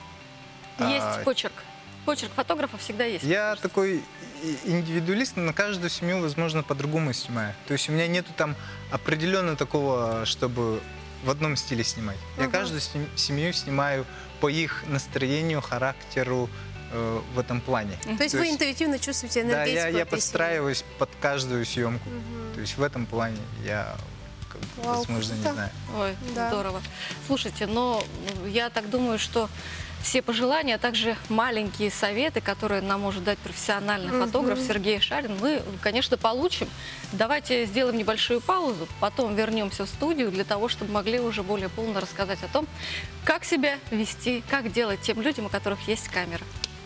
Есть А, почерк. Почерк фотографа всегда есть. Я такой и- индивидуалист, на каждую семью, возможно, по-другому снимаю. То есть у меня нету там определенно такого, чтобы в одном стиле снимать. Я Мгм. каждую сем- семью снимаю по их настроению, характеру э, в этом плане. То есть То вы есть- интуитивно чувствуете Да, энергетику я, я этой семьи? подстраиваюсь под каждую съемку. Мгм. То есть в этом плане я, как бы, Вау, возможно, не круто. знаю. Ой, Да. здорово. Слушайте, но я так думаю, что все пожелания, а также маленькие советы, которые нам может дать профессиональный Мгм. фотограф Сергей Шарин, мы, конечно, получим. Давайте сделаем небольшую паузу, потом вернемся в студию для того, чтобы могли уже более полно рассказать о том, как себя вести, как делать тем людям, у которых есть камера.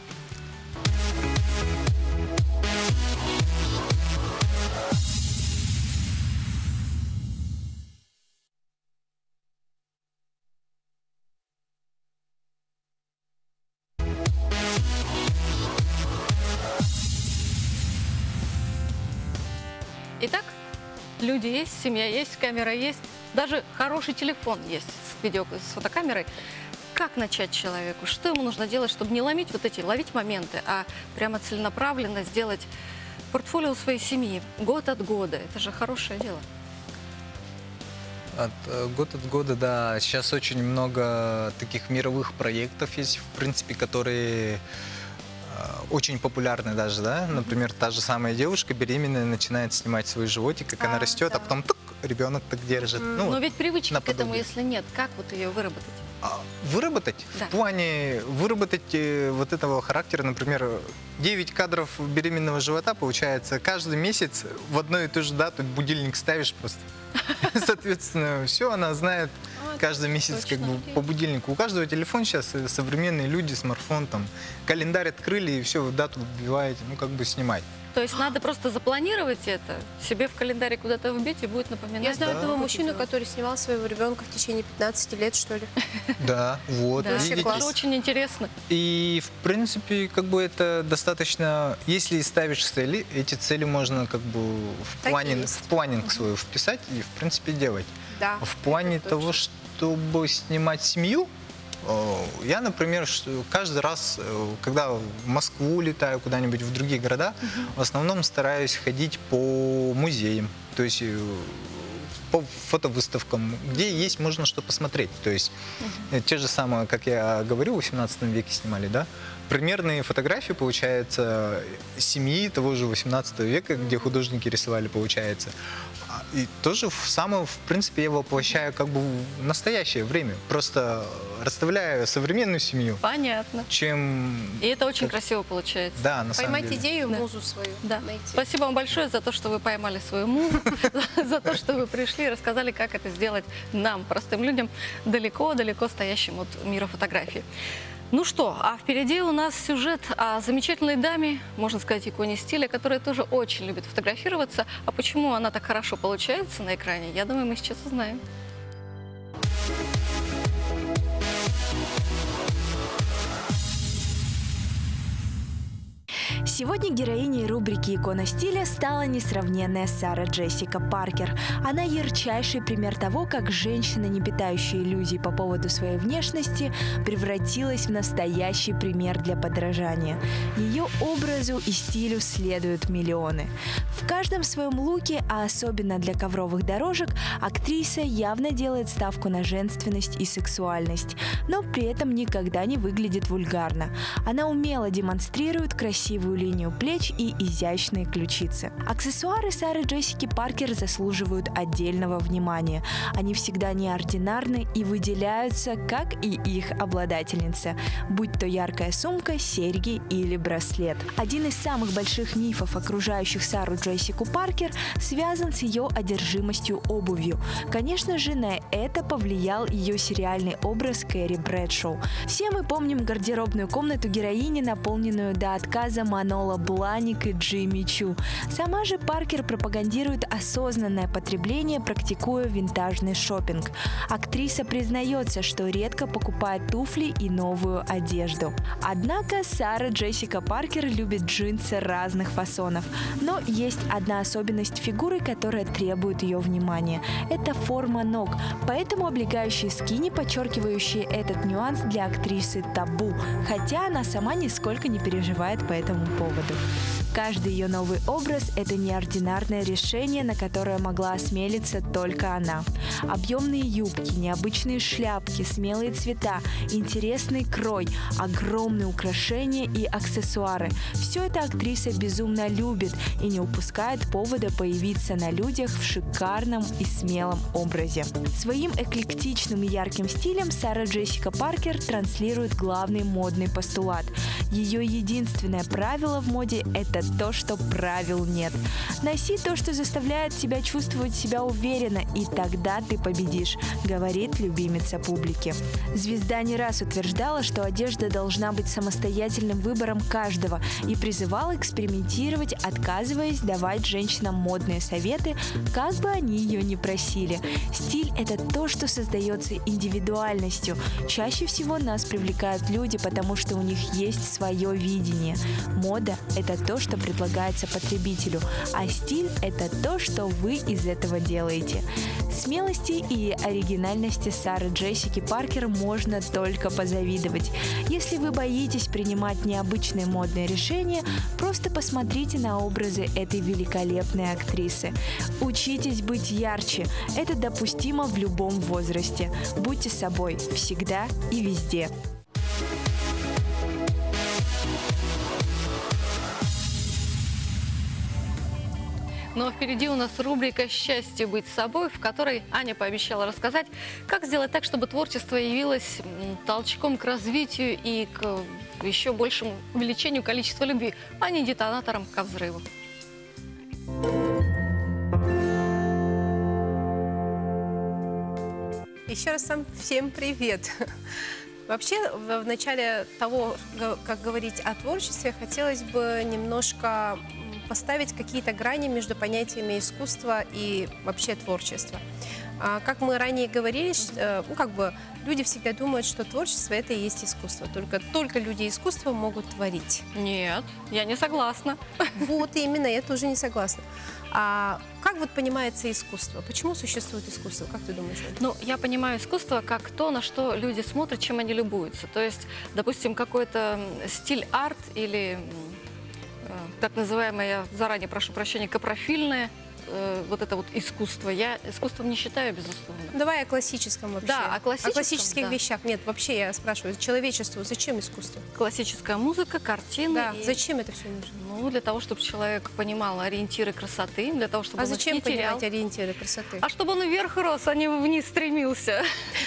Итак, люди есть, семья есть, камера есть, даже хороший телефон есть с видео, с фотокамерой. Как начать человеку? Что ему нужно делать, чтобы не ломить вот эти, ловить моменты, а прямо целенаправленно сделать портфолио своей семьи год от года? Это же хорошее дело. От, э, год от года, да. Сейчас очень много таких мировых проектов есть, в принципе, которые э, очень популярны даже, да. Например, та же самая девушка беременная начинает снимать свой животик, как она А, растет, да. а потом тук, ребенок так держит. Ну, Но вот ведь привычки к этому, наподобие. если нет, как вот ее выработать? А, Выработать? Да. В плане выработать э, вот этого характера, например, девять кадров беременного живота, получается, каждый месяц в одну и ту же дату будильник ставишь просто. Соответственно, все она знает каждый месяц как бы по будильнику. У каждого телефон сейчас э, современные люди, смартфон, там, календарь открыли и все, дату вбиваете, ну как бы снимать. То есть надо просто запланировать это, себе в календаре куда-то вбить, и будет напоминать. Я знаю Да. одного как мужчину, это который снимал своего ребенка в течение пятнадцати лет, что ли. Да, вот, Да, Вообще видите. класс. это очень интересно. И, в принципе, как бы это достаточно... Если ставишь цели, эти цели можно как бы в, Так и планинг, есть. в планинг свой вписать и, в принципе, делать. Да. В плане это того, точно. чтобы снимать семью, Э, Я, например, ш- каждый раз, э, когда в Москву летаю, куда-нибудь в другие города, в основном стараюсь ходить по музеям, то есть э, по фотовыставкам, где есть можно что посмотреть. То есть э, те же самые, как я говорю, в восемнадцатом веке снимали, да? Примерные фотографии, получается, семьи того же восемнадцатого века, где художники рисовали, получается. А, И тоже в- самое, в принципе, я воплощаю как бы в настоящее время. Просто расставляю современную семью, Понятно. чем... И это очень как- красиво получается. Да, на самом Поймать деле. идею, Да. музу свою Да. найти. Спасибо вам большое за то, что вы поймали свою музу, за то, что вы пришли и рассказали, как это сделать нам, простым людям, далеко-далеко стоящим от мира фотографии. Ну что, а впереди у нас сюжет о замечательной даме, можно сказать, иконе стиля, которая тоже очень любит фотографироваться. А почему она так хорошо получается на экране, я думаю, мы сейчас узнаем. Сегодня героиней рубрики «Икона стиля» стала несравненная Сара Джессика Паркер. Она ярчайший пример того, как женщина, не питающая иллюзий по поводу своей внешности, превратилась в настоящий пример для подражания. Ее образу и стилю следуют миллионы. В каждом своем луке, а особенно для ковровых дорожек, актриса явно делает ставку на женственность и сексуальность, но при этом никогда не выглядит вульгарно. Она умело демонстрирует красивую линию плеч и изящные ключицы. Аксессуары Сары Джессики Паркер заслуживают отдельного внимания. Они всегда неординарны и выделяются, как и их обладательница, будь то яркая сумка, серьги или браслет. Один из самых больших мифов, окружающих Сару Джессику Паркер, связан с ее одержимостью обувью. Конечно же, на это повлиял ее сериальный образ Кэрри Брэдшоу. Все мы помним гардеробную комнату героини, наполненную до отказа Манола Бланик и Джимми Чу. Сама же Паркер пропагандирует осознанное потребление, практикуя винтажный шопинг. Актриса признается, что редко покупает туфли и новую одежду. Однако Сара Джессика Паркер любит джинсы разных фасонов. Но есть одна особенность фигуры, которая требует ее внимания. Это форма ног. Поэтому облегающие скини, подчеркивающие этот нюанс, для актрисы табу. Хотя она сама нисколько не переживает по этому поводу. Каждый ее новый образ – это неординарное решение, на которое могла осмелиться только она. Объемные юбки, необычные шляпки, смелые цвета, интересный крой, огромные украшения и аксессуары – все это актриса безумно любит и не упускает повода появиться на людях в шикарном и смелом образе. Своим эклектичным и ярким стилем Сара Джессика Паркер транслирует главный модный постулат. Ее единственное правило в моде – это то, что правил нет. Носи то, что заставляет тебя чувствовать себя уверенно, и тогда ты победишь, говорит любимица публики. Звезда не раз утверждала, что одежда должна быть самостоятельным выбором каждого и призывала экспериментировать, отказываясь давать женщинам модные советы, как бы они ее ни просили. Стиль – это то, что создается индивидуальностью. Чаще всего нас привлекают люди, потому что у них есть свое видение. Мода – это то, что предлагается потребителю, а стиль – это то, что вы из этого делаете. Смелости и оригинальности Сары Джессики Паркер можно только позавидовать. Если вы боитесь принимать необычные модные решения, просто посмотрите на образы этой великолепной актрисы. Учитесь быть ярче. Это допустимо в любом возрасте. Будьте собой всегда и везде. Ну а впереди у нас рубрика «Счастье быть собой», в которой Аня пообещала рассказать, как сделать так, чтобы творчество явилось м, толчком к развитию и к еще большему увеличению количества любви, а не детонатором ко взрыву. Еще раз сам всем привет. Вообще, в в начале того, га- как говорить о творчестве, хотелось бы немножко м, поставить какие-то грани между понятиями искусства и вообще творчества. А, как мы ранее говорили, ш- э, ну, как бы люди всегда думают, что творчество – это и есть искусство. Только, только люди искусства могут творить. Нет, я не согласна. Вот именно, я тоже не согласна. А как вот понимается искусство? Почему существует искусство? Как ты думаешь, Оля? Ну, я понимаю искусство как то, на что люди смотрят, чем они любуются. То есть, допустим, какой-то м, стиль арт или м, э, так называемое, я заранее прошу прощения, капрофильное, э, вот это вот искусство, я искусством не считаю, безусловно. Давай о классическом вообще. Да, о классическом, О классических да. вещах. Нет, вообще я спрашиваю, человечеству зачем искусство? Классическая музыка, картины. Да, и- зачем это все нужно? Ну, для того, чтобы человек понимал ориентиры красоты, для того, чтобы А он их зачем не терял. понимать ориентиры красоты? А чтобы он вверх рос, а не вниз стремился.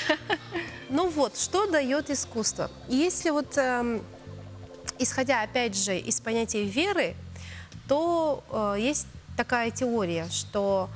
Ну вот, что дает искусство? Если вот, эм, исходя опять же из понятия веры, то э, есть такая теория, что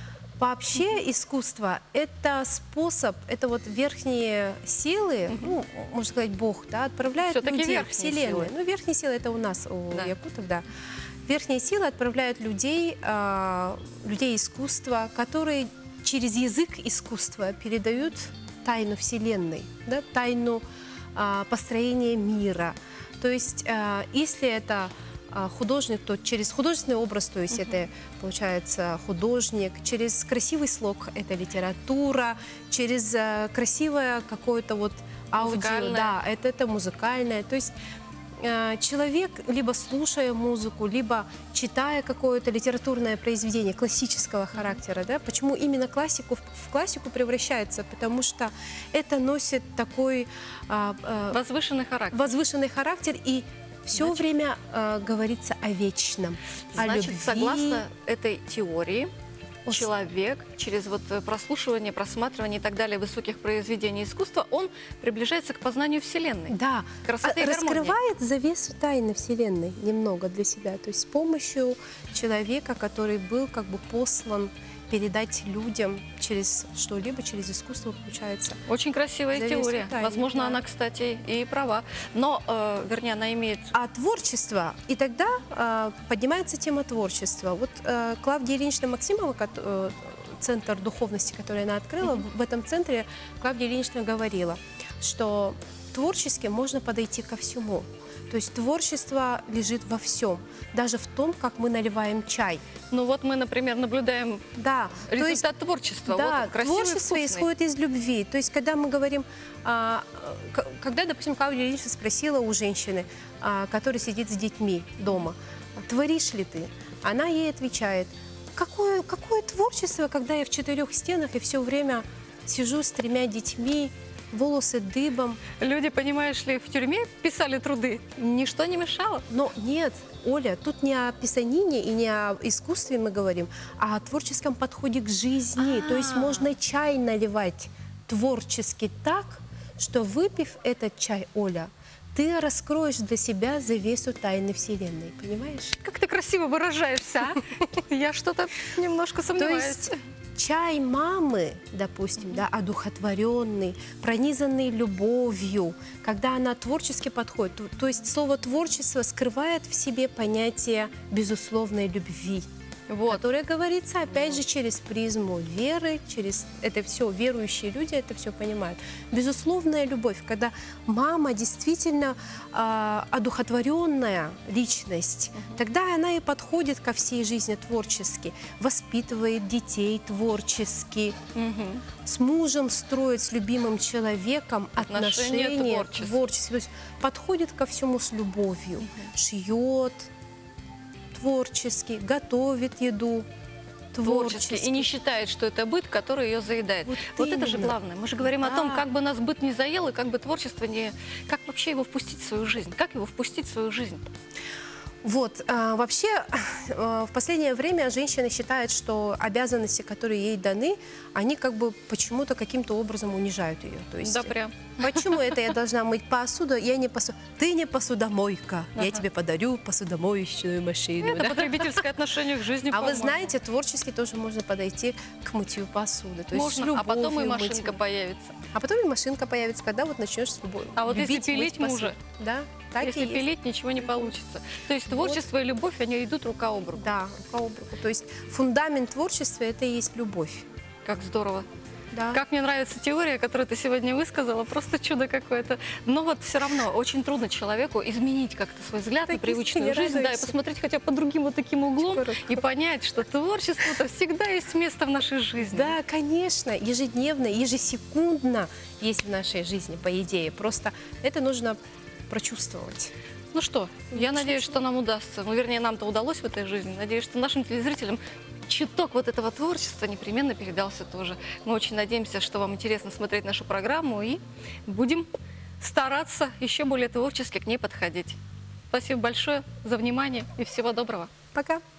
вообще искусство – это способ, это вот верхние силы, ну, можно сказать, Бог, да, отправляет Всё-таки людей в верхние Вселенную. силы. Ну, верхние силы – это у нас, у Да. якутов, да. Верхние силы отправляют людей, э, людей искусства, которые через язык искусства передают тайну Вселенной, да, тайну а, построения мира. То есть, а, если это а, художник, то через художественный образ, то есть это получается художник, через красивый слог это литература, через а, красивое какое-то вот аудио, Музыкальное. да, это, это музыкальное. То есть э, человек, либо слушая музыку, либо читая какое-то литературное произведение классического характера, да, почему именно классику в, в классику превращается? Потому что это носит такой а, а, Возвышенный характер. возвышенный характер, и все Значит- время а, говорится о вечном, о Значит, любви. согласно этой теории, О с- человек через вот э, прослушивание, просматривание и так далее высоких произведений искусства, он приближается к познанию Вселенной. Да, Красоты а- и гармонии. раскрывает завесу тайны Вселенной немного для себя. То есть с помощью человека, который был как бы послан передать людям через что-либо, через искусство, получается. Очень красивая Завесу теория. тайны, Возможно, да. она, кстати, и права. Но, э, вернее, она имеет... А творчество, и тогда э, поднимается тема творчества. Вот э, Клавдия Ильинична Максимова, кот- э, центр духовности, который она открыла, в- в этом центре Клавдия Ильинична говорила, что творчески можно подойти ко всему. То есть творчество лежит во всем, даже в том, как мы наливаем чай. Ну вот мы, например, наблюдаем Да, то есть результат творчества. да, Вот он, красивый, творчество вкусный. исходит из любви. То есть, когда мы говорим, а, к- когда, допустим, Клавдия Ильинична спросила у женщины, а, которая сидит с детьми дома, творишь ли ты? Она ей отвечает, какое, какое творчество, когда я в четырех стенах и все время сижу с тремя детьми, волосы дыбом. Люди, понимаешь ли, в тюрьме писали труды. Ничто не мешало. Но нет, Оля, тут не о писанине и не о искусстве мы говорим, а о творческом подходе к жизни. То есть А. можно чай наливать творчески так, что выпив этот чай, Оля, ты раскроешь для себя завесу тайны Вселенной, понимаешь? Как ты красиво выражаешься, а? Я что-то немножко То сомневаюсь. есть чай мамы, допустим, да, одухотворенный, пронизанный любовью, когда она творчески подходит, то, то есть слово творчество скрывает в себе понятие безусловной любви, Вот. которое говорится, опять же, через призму веры, через это все, верующие люди это все понимают. Безусловная любовь, когда мама действительно а, одухотворенная личность, тогда она и подходит ко всей жизни творчески, воспитывает детей творчески, Мгм. с мужем строит, с любимым человеком Отношения отношения творческие. творческие. То есть подходит ко всему с любовью, шьет творчески, готовит еду Творчески. творчески. И не считает, что это быт, который ее заедает. Вот Вот, это же именно. главное. Мы же говорим о том, Да. как бы нас быт не заел, и как бы творчество не... Как вообще его впустить в свою жизнь? Как его впустить в свою жизнь? Вот, а, вообще, а, в последнее время женщина считает, что обязанности, которые ей даны, они как бы почему-то каким-то образом унижают ее. То есть, Да, прям. почему это я должна мыть посуду, я не посуд... Ты не посудомойка, я Ага. тебе подарю посудомоющую машину. Это да? потребительское отношение к жизни, А вы по-моему. знаете, творчески тоже можно подойти к мытью посуды. То есть с Можно, а потом и любовью мыть. машинка появится. А потом и машинка появится, когда вот начнешь с любовью. А вот если любить, мыть пилить посуду. мужа? Да, так Если и есть. пилить, ничего не получится. То есть творчество и любовь, они идут рука об руку. Да, рука об руку. То есть фундамент творчества – это и есть любовь. Как здорово. Да. Как мне нравится теория, которую ты сегодня высказала, просто чудо какое-то. Но вот все равно очень трудно человеку изменить как-то свой взгляд Так на привычную жизнь, да, и радуйся. посмотреть хотя бы под другим вот таким углом Скоро. и понять, что творчество-то всегда есть место в нашей жизни. Да, конечно, ежедневно, ежесекундно есть в нашей жизни, по идее. Просто это нужно прочувствовать. Ну что, я надеюсь, что нам удастся, ну, вернее, нам-то удалось в этой жизни. Надеюсь, что нашим телезрителям чуток вот этого творчества непременно передался тоже. Мы очень надеемся, что вам интересно смотреть нашу программу, и будем стараться еще более творчески к ней подходить. Спасибо большое за внимание и всего доброго. Пока.